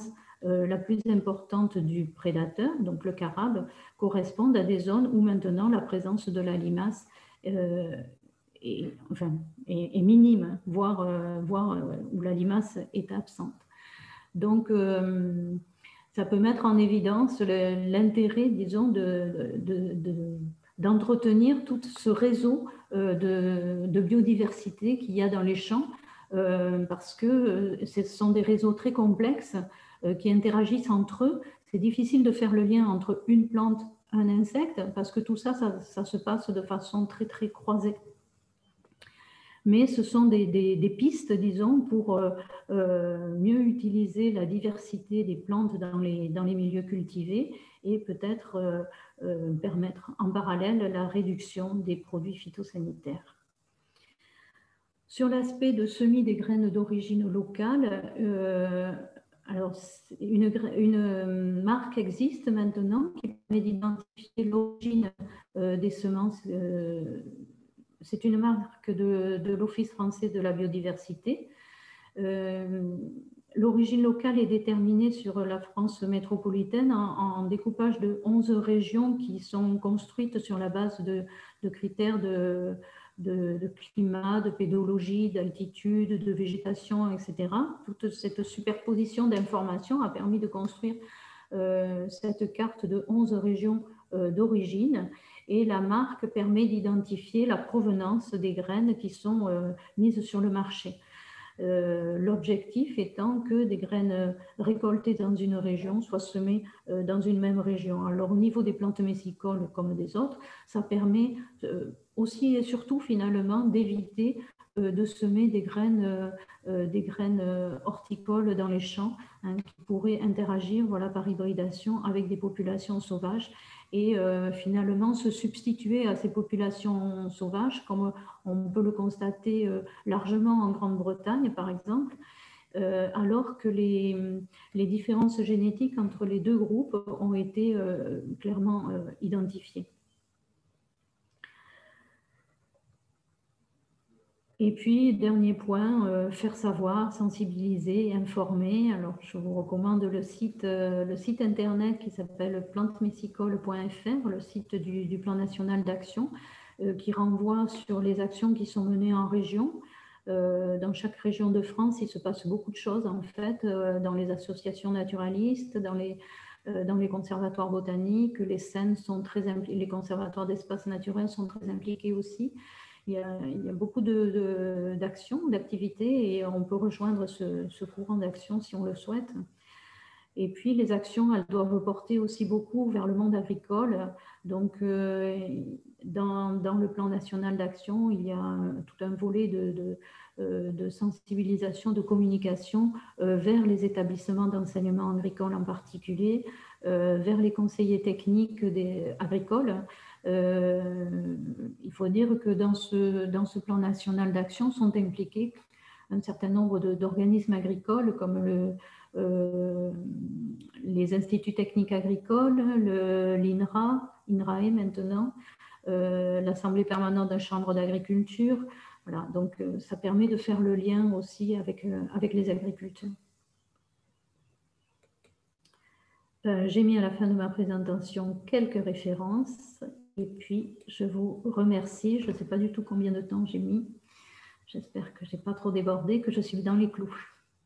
euh, la plus importante du prédateur, donc le carabe, correspondent à des zones où maintenant la présence de la limace euh, est, enfin, est, est minime, voire, euh, voire euh, où la limace est absente. Donc, euh, ça peut mettre en évidence l'intérêt, disons, de, de, de, d'entretenir tout ce réseau euh, de, de biodiversité qu'il y a dans les champs, euh, parce que ce sont des réseaux très complexes euh, qui interagissent entre eux. C'est difficile de faire le lien entre une plante, un insecte, parce que tout ça, ça, ça se passe de façon très, très croisée. Mais ce sont des, des, des pistes, disons, pour euh, euh, mieux utiliser la diversité des plantes dans les, dans les milieux cultivés et peut-être euh, euh, permettre en parallèle la réduction des produits phytosanitaires. Sur l'aspect de semis des graines d'origine locale, euh, alors une, une marque existe maintenant qui permet d'identifier l'origine euh, des semences. Euh, C'est une marque de, de l'Office français de la biodiversité. Euh, L'origine locale est déterminée sur la France métropolitaine en, en découpage de onze régions qui sont construites sur la base de, de critères de, de, de climat, de pédologie, d'altitude, de végétation, et cetera. Toute cette superposition d'informations a permis de construire euh, cette carte de onze régions euh, d'origine. Et la marque permet d'identifier la provenance des graines qui sont euh, mises sur le marché. Euh, L'objectif étant que des graines récoltées dans une région soient semées euh, dans une même région. Alors au niveau des plantes messicoles comme des autres, ça permet euh, aussi et surtout finalement d'éviter euh, de semer des graines, euh, des graines horticoles dans les champs hein, qui pourraient interagir voilà, par hybridation avec des populations sauvages et euh, finalement se substituer à ces populations sauvages, comme on peut le constater euh, largement en Grande-Bretagne, par exemple, euh, alors que les, les différences génétiques entre les deux groupes ont été euh, clairement euh, identifiées. Et puis, dernier point, euh, faire savoir, sensibiliser, informer. Alors, je vous recommande le site, euh, le site internet qui s'appelle plantes messicoles point F R, le site du, du Plan national d'action, euh, qui renvoie sur les actions qui sont menées en région. Euh, dans chaque région de France, il se passe beaucoup de choses, en fait, euh, dans les associations naturalistes, dans les, euh, dans les conservatoires botaniques, les S E N sont très impli- les conservatoires d'espaces naturels sont très impliqués aussi. Il y a, il y a beaucoup d'actions, d'activités et on peut rejoindre ce, ce courant d'action si on le souhaite. Et puis les actions, elles doivent porter aussi beaucoup vers le monde agricole. Donc euh, dans, dans le plan national d'action, il y a tout un volet de, de, de sensibilisation, de communication euh, vers les établissements d'enseignement agricole en particulier, euh, vers les conseillers techniques des, agricoles. Euh, il faut dire que dans ce, dans ce plan national d'action sont impliqués un certain nombre d'organismes agricoles comme le, euh, les instituts techniques agricoles, l'INRA, INRAE maintenant, euh, l'Assemblée permanente de la Chambre d'agriculture. Voilà, donc euh, ça permet de faire le lien aussi avec, euh, avec les agriculteurs. Euh, J'ai mis à la fin de ma présentation quelques références. Et puis, je vous remercie. Je ne sais pas du tout combien de temps j'ai mis. J'espère que je n'ai pas trop débordé, que je suis dans les clous.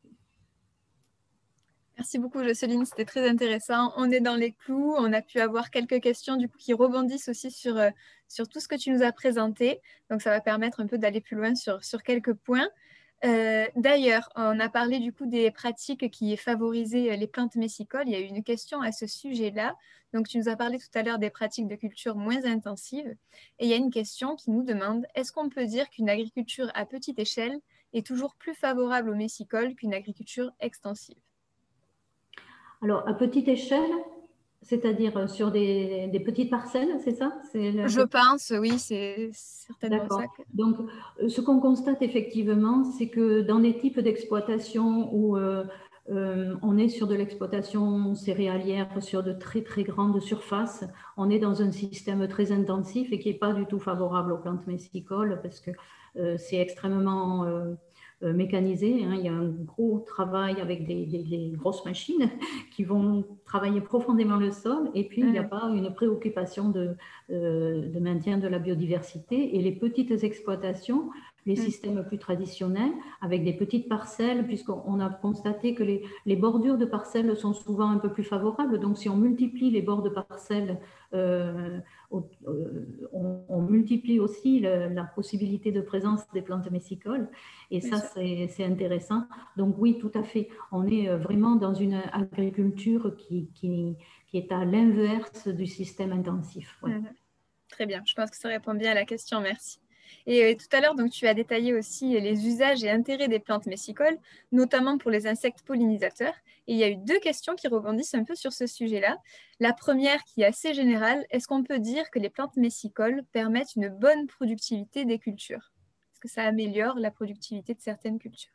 Merci beaucoup, Jocelyne. C'était très intéressant. On est dans les clous. On a pu avoir quelques questions du coup, qui rebondissent aussi sur, euh, sur tout ce que tu nous as présenté. Donc, ça va permettre un peu d'aller plus loin sur, sur quelques points. Euh, D'ailleurs, on a parlé du coup des pratiques qui favorisaient les plantes messicoles. Il y a eu une question à ce sujet-là. Donc, tu nous as parlé tout à l'heure des pratiques de culture moins intensives. Et il y a une question qui nous demande, est-ce qu'on peut dire qu'une agriculture à petite échelle est toujours plus favorable aux messicoles qu'une agriculture extensive? Alors, à petite échelle, c'est-à-dire sur des, des petites parcelles, c'est ça? Je pense, oui, c'est certainement ça. Que... Donc, ce qu'on constate effectivement, c'est que dans des types d'exploitation où euh, euh, on est sur de l'exploitation céréalière, sur de très très grandes surfaces, on est dans un système très intensif et qui n'est pas du tout favorable aux plantes messicoles parce que euh, c'est extrêmement... Euh, euh, mécanisé. Hein. Il y a un gros travail avec des, des, des grosses machines qui vont travailler profondément le sol. Et puis, mmh. il n'y a pas une préoccupation de, euh, de maintien de la biodiversité. Et les petites exploitations, les mmh. systèmes plus traditionnels, avec des petites parcelles, puisqu'on a constaté que les, les bordures de parcelles sont souvent un peu plus favorables. Donc, si on multiplie les bords de parcelles, euh, on, on multiplie aussi le, la possibilité de présence des plantes messicoles. Et ça, c'est intéressant. Donc, oui, tout à fait. On est vraiment dans une agriculture qui, qui, qui est à l'inverse du système intensif. Ouais. Mmh. Très bien. Je pense que ça répond bien à la question. Merci. Et euh, tout à l'heure, donc, tu as détaillé aussi les usages et intérêts des plantes messicoles, notamment pour les insectes pollinisateurs. Et il y a eu deux questions qui rebondissent un peu sur ce sujet-là. La première, qui est assez générale, est-ce qu'on peut dire que les plantes messicoles permettent une bonne productivité des cultures? Est-ce que ça améliore la productivité de certaines cultures?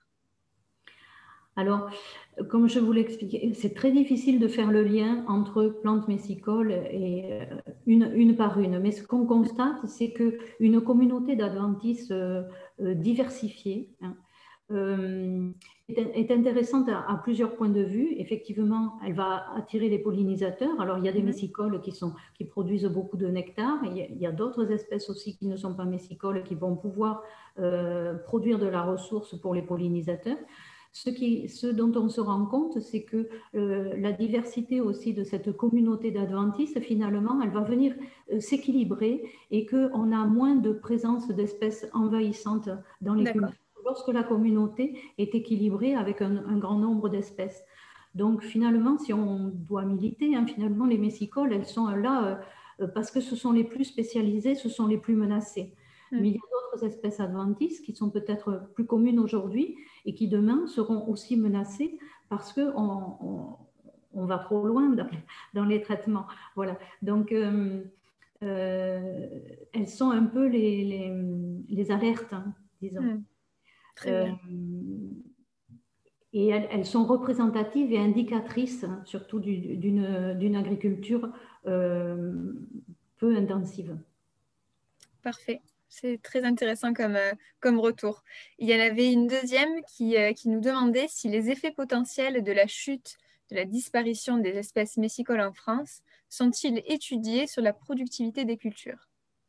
Alors, comme je vous l'expliquais, c'est très difficile de faire le lien entre plantes messicoles et une, une par une. Mais ce qu'on constate, c'est qu'une communauté d'adventices euh, diversifiée hein, euh, est, est intéressante à, à plusieurs points de vue. Effectivement, elle va attirer les pollinisateurs. Alors, il y a des mmh. messicoles qui, sont, qui produisent beaucoup de nectar. Et il y a, il y a d'autres espèces aussi qui ne sont pas messicoles qui vont pouvoir euh, produire de la ressource pour les pollinisateurs. Ce, qui, ce dont on se rend compte, c'est que euh, la diversité aussi de cette communauté d'adventistes, finalement, elle va venir euh, s'équilibrer et qu'on a moins de présence d'espèces envahissantes dans les cultures lorsque la communauté est équilibrée avec un, un grand nombre d'espèces. Donc, finalement, si on doit militer, hein, finalement, les messicoles, elles sont là euh, parce que ce sont les plus spécialisées, ce sont les plus menacées. Mais il y a d'autres espèces adventistes qui sont peut-être plus communes aujourd'hui et qui demain seront aussi menacées parce qu'on on, on va trop loin dans, dans les traitements. Voilà. Donc, euh, euh, elles sont un peu les, les, les alertes, hein, disons. Mmh. Très bien. Euh, et elles, elles sont représentatives et indicatrices, hein, surtout d'une d'une agriculture euh, peu intensive. Parfait. C'est très intéressant comme, euh, comme retour. Il y en avait une deuxième qui, euh, qui nous demandait si les effets potentiels de la chute, de la disparition des espèces messicoles en France sont-ils étudiés sur la productivité des cultures?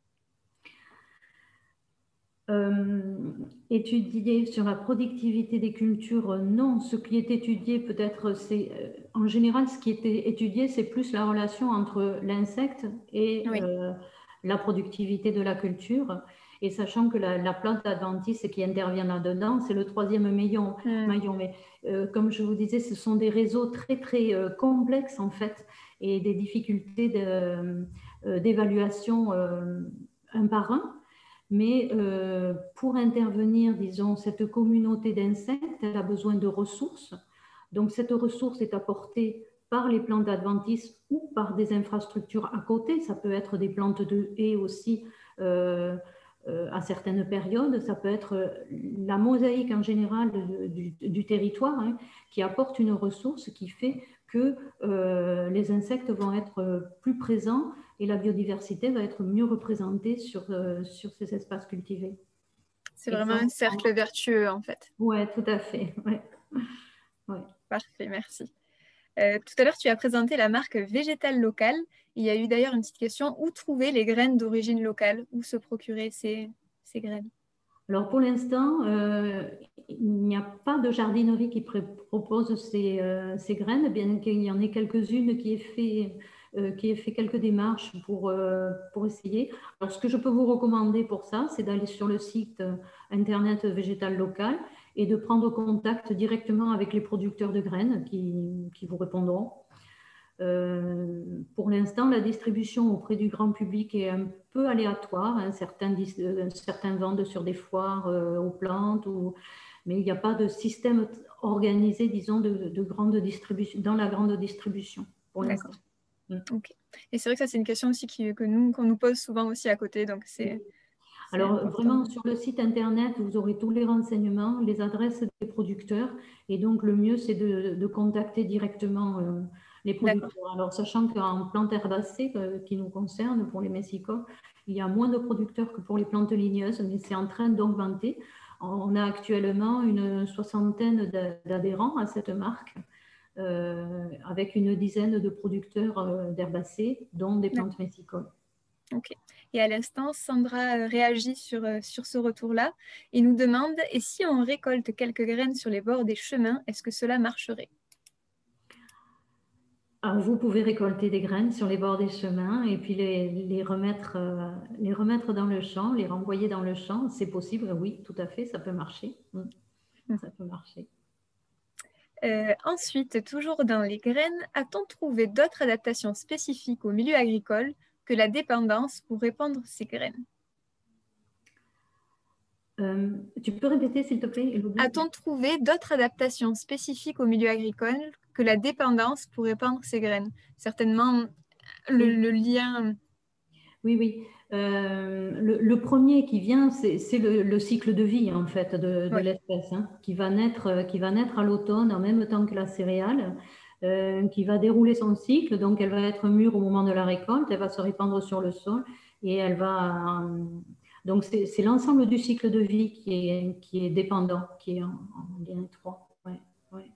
Euh, étudié sur la productivité des cultures, non. Ce qui est étudié peut-être, c'est euh, en général, ce qui est étudié, c'est plus la relation entre l'insecte et oui. euh, la productivité de la culture. Et sachant que la, la plante adventice qui intervient là-dedans, c'est le troisième maillon. Mm. maillon. Mais euh, comme je vous disais, ce sont des réseaux très, très euh, complexes en fait et des difficultés d'évaluation de, euh, un par un. Mais euh, pour intervenir, disons, cette communauté d'insectes, elle a besoin de ressources. Donc, cette ressource est apportée par les plantes adventices ou par des infrastructures à côté. Ça peut être des plantes de haies aussi euh, euh, à certaines périodes. Ça peut être la mosaïque en général de, du, du territoire hein, qui apporte une ressource qui fait que euh, les insectes vont être plus présents et la biodiversité va être mieux représentée sur, euh, sur ces espaces cultivés. C'est vraiment un cercle vertueux en fait. Oui, tout à fait. Ouais. Ouais. Parfait, merci. Euh, tout à l'heure, tu as présenté la marque Végétal Local. Il y a eu d'ailleurs une petite question. Où trouver les graines d'origine locale? Où se procurer ces, ces graines? Alors pour l'instant, euh, il n'y a pas de jardinerie qui propose ces, euh, ces graines, bien qu'il y en ait quelques-unes qui aient fait, euh, qui aient fait quelques démarches pour, euh, pour essayer. Alors ce que je peux vous recommander pour ça, c'est d'aller sur le site internet Végétal Local et de prendre contact directement avec les producteurs de graines qui, qui vous répondront. Euh, pour l'instant, la distribution auprès du grand public est un peu aléatoire. Hein. Certains, euh, certains vendent sur des foires euh, aux plantes, ou... mais il n'y a pas de système organisé, disons, de, de grande distribution, dans la grande distribution pour l'instant. Mmh. Okay. Et c'est vrai que ça, c'est une question aussi qui, que nous, qu'on nous pose souvent aussi à côté. Donc c'est, Alors important. Vraiment, sur le site internet, vous aurez tous les renseignements, les adresses des producteurs. Et donc, le mieux, c'est de, de contacter directement euh, les producteurs. Alors, sachant qu'en plantes herbacées euh, qui nous concernent, pour les messicoles, il y a moins de producteurs que pour les plantes ligneuses, mais c'est en train d'augmenter. On a actuellement une soixantaine d'adhérents à cette marque, euh, avec une dizaine de producteurs euh, d'herbacées, dont des plantes messicoles. Ok. Et à l'instant, Sandra euh, réagit sur, euh, sur ce retour-là et nous demande, et si on récolte quelques graines sur les bords des chemins, est-ce que cela marcherait? Alors, vous pouvez récolter des graines sur les bords des chemins et puis les, les, remettre, euh, les remettre dans le champ, les renvoyer dans le champ. C'est possible, oui, tout à fait, ça peut marcher. Mmh. Ça peut marcher. Euh, ensuite, toujours dans les graines, a-t-on trouvé d'autres adaptations spécifiques au milieu agricole que la dépendance pour répandre ces graines? Euh, tu peux répéter, s'il te plaît, Élodie? A-t-on trouvé d'autres adaptations spécifiques au milieu agricole que la dépendance pour répandre ces graines? Certainement, le, oui. le lien... Oui, oui. Euh, le, le premier qui vient, c'est le, le cycle de vie, en fait, de, de ouais. l'espèce, hein, qui va naître, qui va naître à l'automne en même temps que la céréale, euh, qui va dérouler son cycle. Donc, elle va être mûre au moment de la récolte, elle va se répandre sur le sol et elle va... Euh, donc, c'est l'ensemble du cycle de vie qui est, qui est dépendant, qui est en, en lien étroit. Ouais, ouais.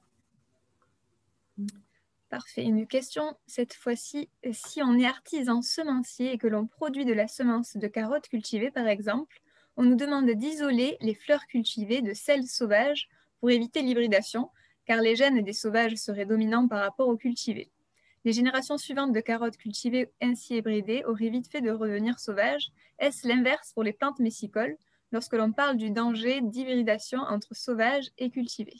Parfait. Une question, cette fois-ci, si on est artisan semencier et que l'on produit de la semence de carottes cultivées, par exemple, on nous demande d'isoler les fleurs cultivées de celles sauvages pour éviter l'hybridation, car les gènes des sauvages seraient dominants par rapport aux cultivées. Les générations suivantes de carottes cultivées ainsi hybridées auraient vite fait de redevenir sauvages. Est-ce l'inverse pour les plantes messicoles lorsque l'on parle du danger d'hybridation entre sauvages et cultivés?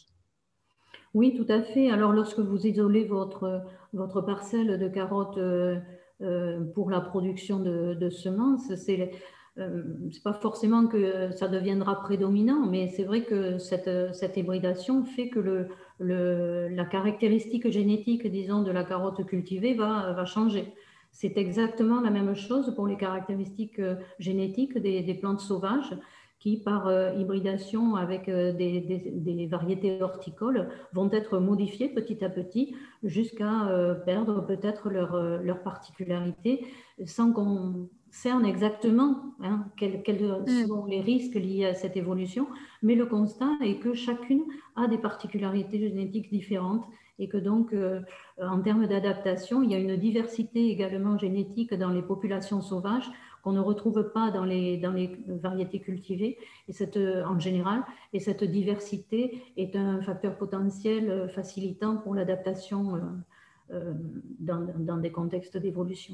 Oui, tout à fait. Alors, lorsque vous isolez votre, votre parcelle de carottes euh, euh, pour la production de, de semences, c'est euh, pas forcément que ça deviendra prédominant, mais c'est vrai que cette, cette hybridation fait que le, le, la caractéristique génétique, disons, de la carotte cultivée va, va changer. C'est exactement la même chose pour les caractéristiques génétiques des, des plantes sauvages, qui, par euh, hybridation avec euh, des, des, des variétés horticoles, vont être modifiées petit à petit jusqu'à euh, perdre peut-être leur, euh, leur particularité sans qu'on cerne exactement hein, quels, quels sont les risques liés à cette évolution. Mais le constat est que chacune a des particularités génétiques différentes et que donc, euh, en termes d'adaptation, il y a une diversité également génétique dans les populations sauvages qu'on ne retrouve pas dans les, dans les variétés cultivées et cette, en général. Et cette diversité est un facteur potentiel facilitant pour l'adaptation euh, euh, dans, dans des contextes d'évolution.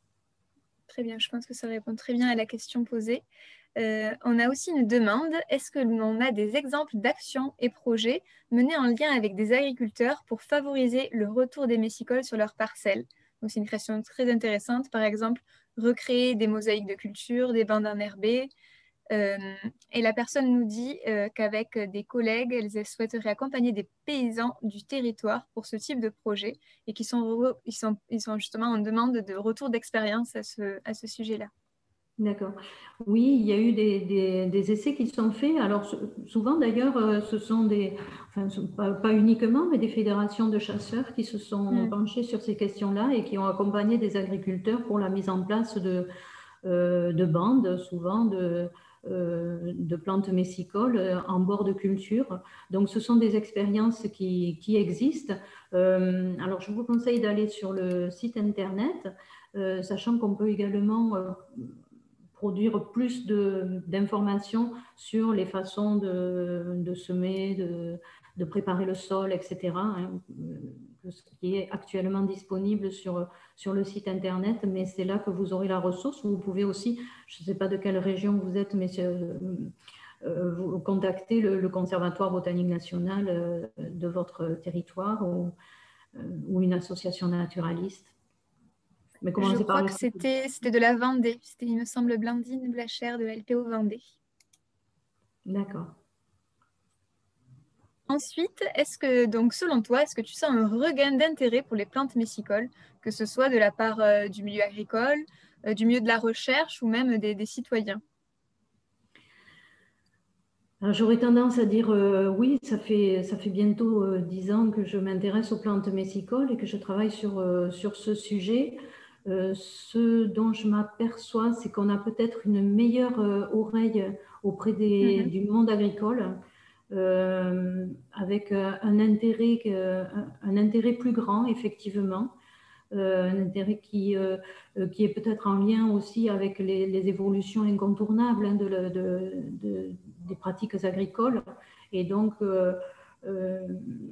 Très bien, je pense que ça répond très bien à la question posée. Euh, on a aussi une demande, est-ce que l'on a des exemples d'actions et projets menés en lien avec des agriculteurs pour favoriser le retour des messicoles sur leurs parcelles? Donc c'est une question très intéressante, par exemple, recréer des mosaïques de culture, des bandes enherbées. Euh, et la personne nous dit euh, qu'avec des collègues, elles souhaiteraient accompagner des paysans du territoire pour ce type de projet et qui sont, ils sont, ils sont justement en demande de retour d'expérience à ce, à ce sujet-là. D'accord. Oui, il y a eu des, des, des essais qui sont faits. Alors souvent d'ailleurs, ce sont des, enfin pas, pas uniquement, mais des fédérations de chasseurs qui se sont mmh. penchées sur ces questions-là et qui ont accompagné des agriculteurs pour la mise en place de, euh, de bandes, souvent de, euh, de plantes messicoles en bord de culture. Donc ce sont des expériences qui, qui existent. Euh, alors je vous conseille d'aller sur le site internet, euh, sachant qu'on peut également euh, produire plus d'informations sur les façons de, de semer, de, de préparer le sol, et cetera, hein, ce qui est actuellement disponible sur, sur le site internet, mais c'est là que vous aurez la ressource. Vous pouvez aussi, je ne sais pas de quelle région vous êtes, mais euh, vous contacter le, le Conservatoire botanique national euh, de votre territoire ou, euh, ou une association naturaliste. Mais je crois que c'était de la Vendée. C'était, il me semble, Blandine Blachère de L P O Vendée. D'accord. Ensuite, est-ce que, donc, selon toi, est-ce que tu sens un regain d'intérêt pour les plantes messicoles, que ce soit de la part euh, du milieu agricole, euh, du milieu de la recherche ou même des, des citoyens? J'aurais tendance à dire euh, oui, ça fait, ça fait bientôt euh, dix ans que je m'intéresse aux plantes messicoles et que je travaille sur, euh, sur ce sujet. Euh, ce dont je m'aperçois, c'est qu'on a peut-être une meilleure euh, oreille auprès des, Mhm. du monde agricole, euh, avec un intérêt, un, un intérêt plus grand, effectivement, euh, un intérêt qui, euh, qui est peut-être en lien aussi avec les, les évolutions incontournables hein, de, de, de, des pratiques agricoles, et donc euh, euh,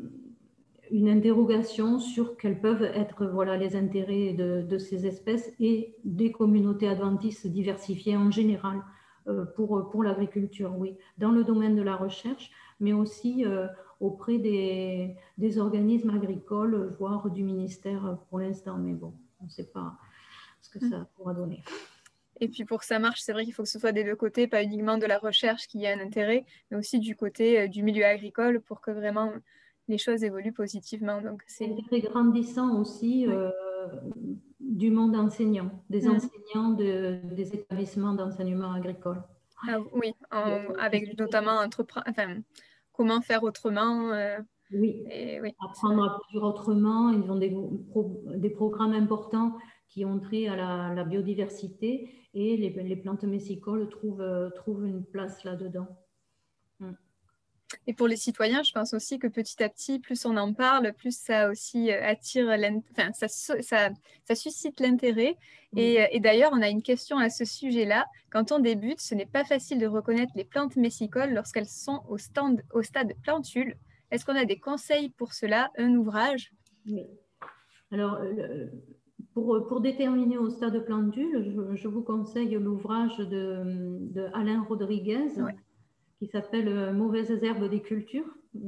une interrogation sur quels peuvent être voilà, les intérêts de, de ces espèces et des communautés adventistes diversifiées en général euh, pour, pour l'agriculture, oui, dans le domaine de la recherche, mais aussi euh, auprès des, des organismes agricoles, voire du ministère pour l'instant. Mais bon, on ne sait pas ce que ça pourra donner. Et puis pour que ça marche, c'est vrai qu'il faut que ce soit des deux côtés, pas uniquement de la recherche qui a un intérêt, mais aussi du côté euh, du milieu agricole pour que vraiment les choses évoluent positivement. Donc c'est très grandissant aussi euh, du monde enseignant, des mmh. enseignants de, des établissements d'enseignement agricole. Ah, oui, en, avec notamment enfin, comment faire autrement. Euh, oui. Et, oui, apprendre à produire autrement. Ils ont des, pro, des programmes importants qui ont trait à la, la biodiversité et les, les plantes messicoles trouvent, trouvent une place là-dedans. Mm. Et pour les citoyens, je pense aussi que petit à petit, plus on en parle, plus ça aussi attire, enfin, ça, ça, ça suscite l'intérêt. Mm. Et, et d'ailleurs, on a une question à ce sujet-là. Quand on débute, ce n'est pas facile de reconnaître les plantes messicoles lorsqu'elles sont au, stand, au stade plantule. Est-ce qu'on a des conseils pour cela, un ouvrage? Oui. Alors, le, pour, pour déterminer au stade plantule, je, je vous conseille l'ouvrage de, de Alain Rodriguez, ouais, qui s'appelle « Mauvaises herbes des cultures ».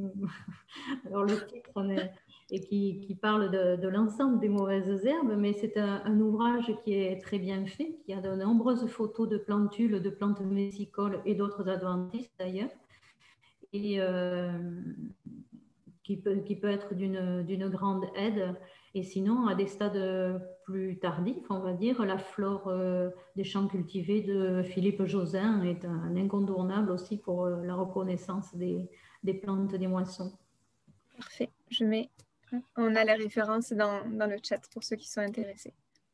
Alors, le titre, on est, et qui, qui parle de, de l'ensemble des mauvaises herbes, mais c'est un, un ouvrage qui est très bien fait, qui a de nombreuses photos de plantules, de plantes messicoles et d'autres adventistes d'ailleurs, et euh, qui, peut, qui peut être d'une grande aide. Et sinon, à des stades plus tardifs, on va dire, la flore euh, des champs cultivés de Philippe Josin est un incontournable aussi pour euh, la reconnaissance des, des plantes des moissons. Parfait, je mets, on a la référence dans, dans le chat pour ceux qui sont intéressés.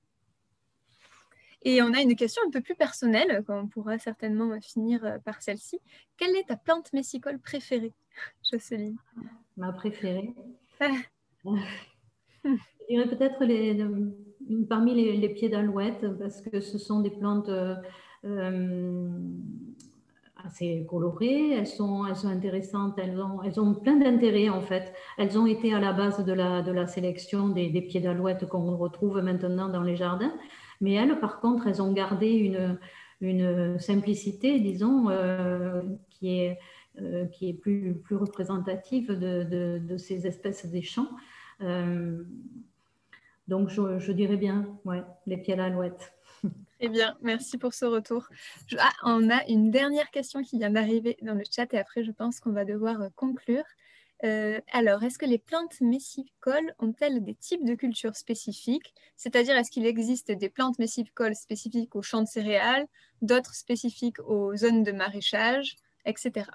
Et on a une question un peu plus personnelle, on pourra certainement finir par celle-ci. Quelle est ta plante messicole préférée, Jocelyne? Ma préférée ah. Je dirais peut-être les, parmi les, les pieds d'alouette, parce que ce sont des plantes euh, assez colorées, elles sont, elles sont intéressantes, elles ont, elles ont plein d'intérêts en fait. Elles ont été à la base de la, de la sélection des, des pieds d'alouette qu'on retrouve maintenant dans les jardins. Mais elles, par contre, elles ont gardé une, une simplicité, disons, euh, qui est, euh, qui est plus, plus représentative de, de, de ces espèces des champs. Euh, donc, je, je dirais bien, ouais, les pieds d'alouette. Très bien, merci pour ce retour. Je, ah, on a une dernière question qui vient d'arriver dans le chat et après, je pense qu'on va devoir conclure. Euh, alors, est-ce que les plantes messicoles ont-elles des types de cultures spécifiques? C'est-à-dire, est-ce qu'il existe des plantes messicoles spécifiques aux champs de céréales, d'autres spécifiques aux zones de maraîchage, et cetera.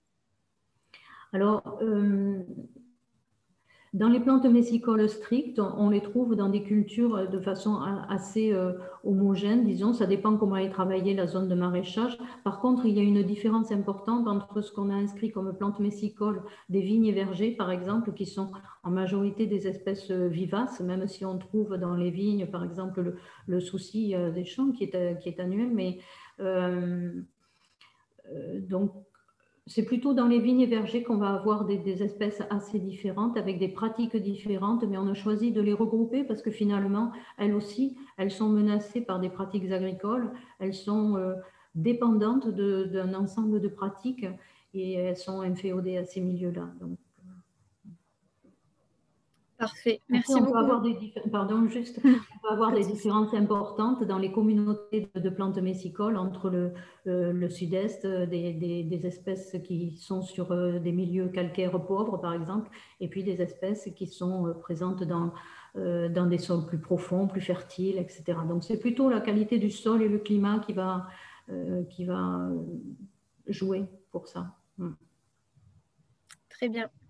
Alors, euh, dans les plantes messicoles strictes, on les trouve dans des cultures de façon assez euh, homogène, disons. Ça dépend comment est travaillée la zone de maraîchage. Par contre, il y a une différence importante entre ce qu'on a inscrit comme plantes messicoles des vignes et vergers, par exemple, qui sont en majorité des espèces vivaces, même si on trouve dans les vignes, par exemple, le, le souci des champs qui est, qui est annuel. Mais euh, euh, donc, c'est plutôt dans les vignes et vergers qu'on va avoir des, des espèces assez différentes, avec des pratiques différentes, mais on a choisi de les regrouper parce que finalement, elles aussi, elles sont menacées par des pratiques agricoles, elles sont euh, dépendantes d'un ensemble de pratiques et elles sont inféodées à ces milieux-là. Donc, Parfait, merci Après, on beaucoup. Peut avoir des, pardon, juste, on peut avoir des différences importantes dans les communautés de, de plantes messicoles entre le, euh, le sud-est, des, des, des espèces qui sont sur euh, des milieux calcaires pauvres, par exemple, et puis des espèces qui sont euh, présentes dans, euh, dans des sols plus profonds, plus fertiles, et cetera. Donc, c'est plutôt la qualité du sol et le climat qui va, euh, qui va jouer pour ça. Très bien.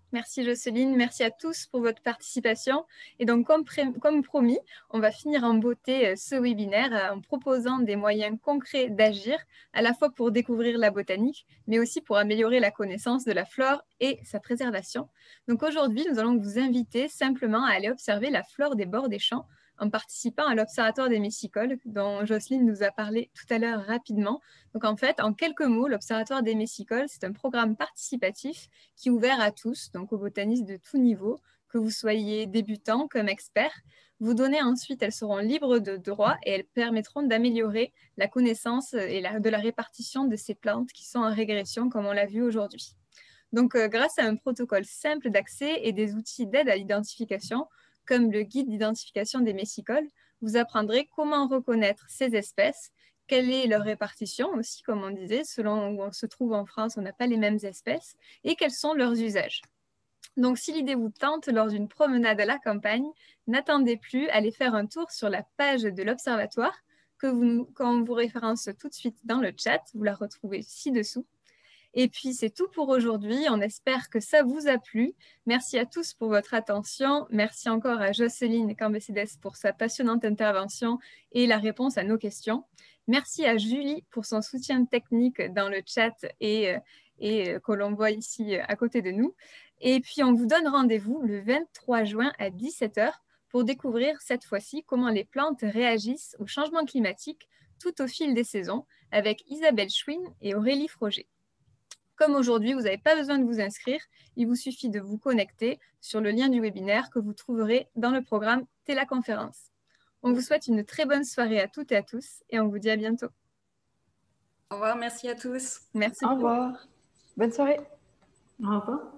Merci Jocelyne, merci à tous pour votre participation. Et donc, comme, comme promis, on va finir en beauté ce webinaire en proposant des moyens concrets d'agir, à la fois pour découvrir la botanique, mais aussi pour améliorer la connaissance de la flore et sa préservation. Donc aujourd'hui, nous allons vous inviter simplement à aller observer la flore des bords des champs en participant à l'Observatoire des Messicoles, dont Jocelyne nous a parlé tout à l'heure rapidement. Donc en fait, en quelques mots, l'Observatoire des Messicoles, c'est un programme participatif qui est ouvert à tous, donc aux botanistes de tout niveau, que vous soyez débutant comme expert. Vos données ensuite, elles seront libres de droit et elles permettront d'améliorer la connaissance et la, de la répartition de ces plantes qui sont en régression, comme on l'a vu aujourd'hui. Donc, euh, grâce à un protocole simple d'accès et des outils d'aide à l'identification, comme le guide d'identification des messicoles, vous apprendrez comment reconnaître ces espèces, quelle est leur répartition aussi, comme on disait, selon où on se trouve en France, on n'a pas les mêmes espèces, et quels sont leurs usages. Donc, si l'idée vous tente lors d'une promenade à la campagne, n'attendez plus, allez faire un tour sur la page de l'Observatoire, que vous, qu'on vous référence tout de suite dans le chat, vous la retrouvez ci-dessous. Et puis, c'est tout pour aujourd'hui. On espère que ça vous a plu. Merci à tous pour votre attention. Merci encore à Jocelyne Cambécides pour sa passionnante intervention et la réponse à nos questions. Merci à Julie pour son soutien technique dans le chat et, et que l'on voit ici à côté de nous. Et puis, on vous donne rendez-vous le vingt-trois juin à dix-sept heures pour découvrir cette fois-ci comment les plantes réagissent au changement climatique tout au fil des saisons avec Isabelle Chouine et Aurélie Froger. Comme aujourd'hui, vous n'avez pas besoin de vous inscrire, il vous suffit de vous connecter sur le lien du webinaire que vous trouverez dans le programme Télaconférence. On vous souhaite une très bonne soirée à toutes et à tous et on vous dit à bientôt. Au revoir, merci à tous. Merci. Au revoir. Bonne soirée. Au revoir.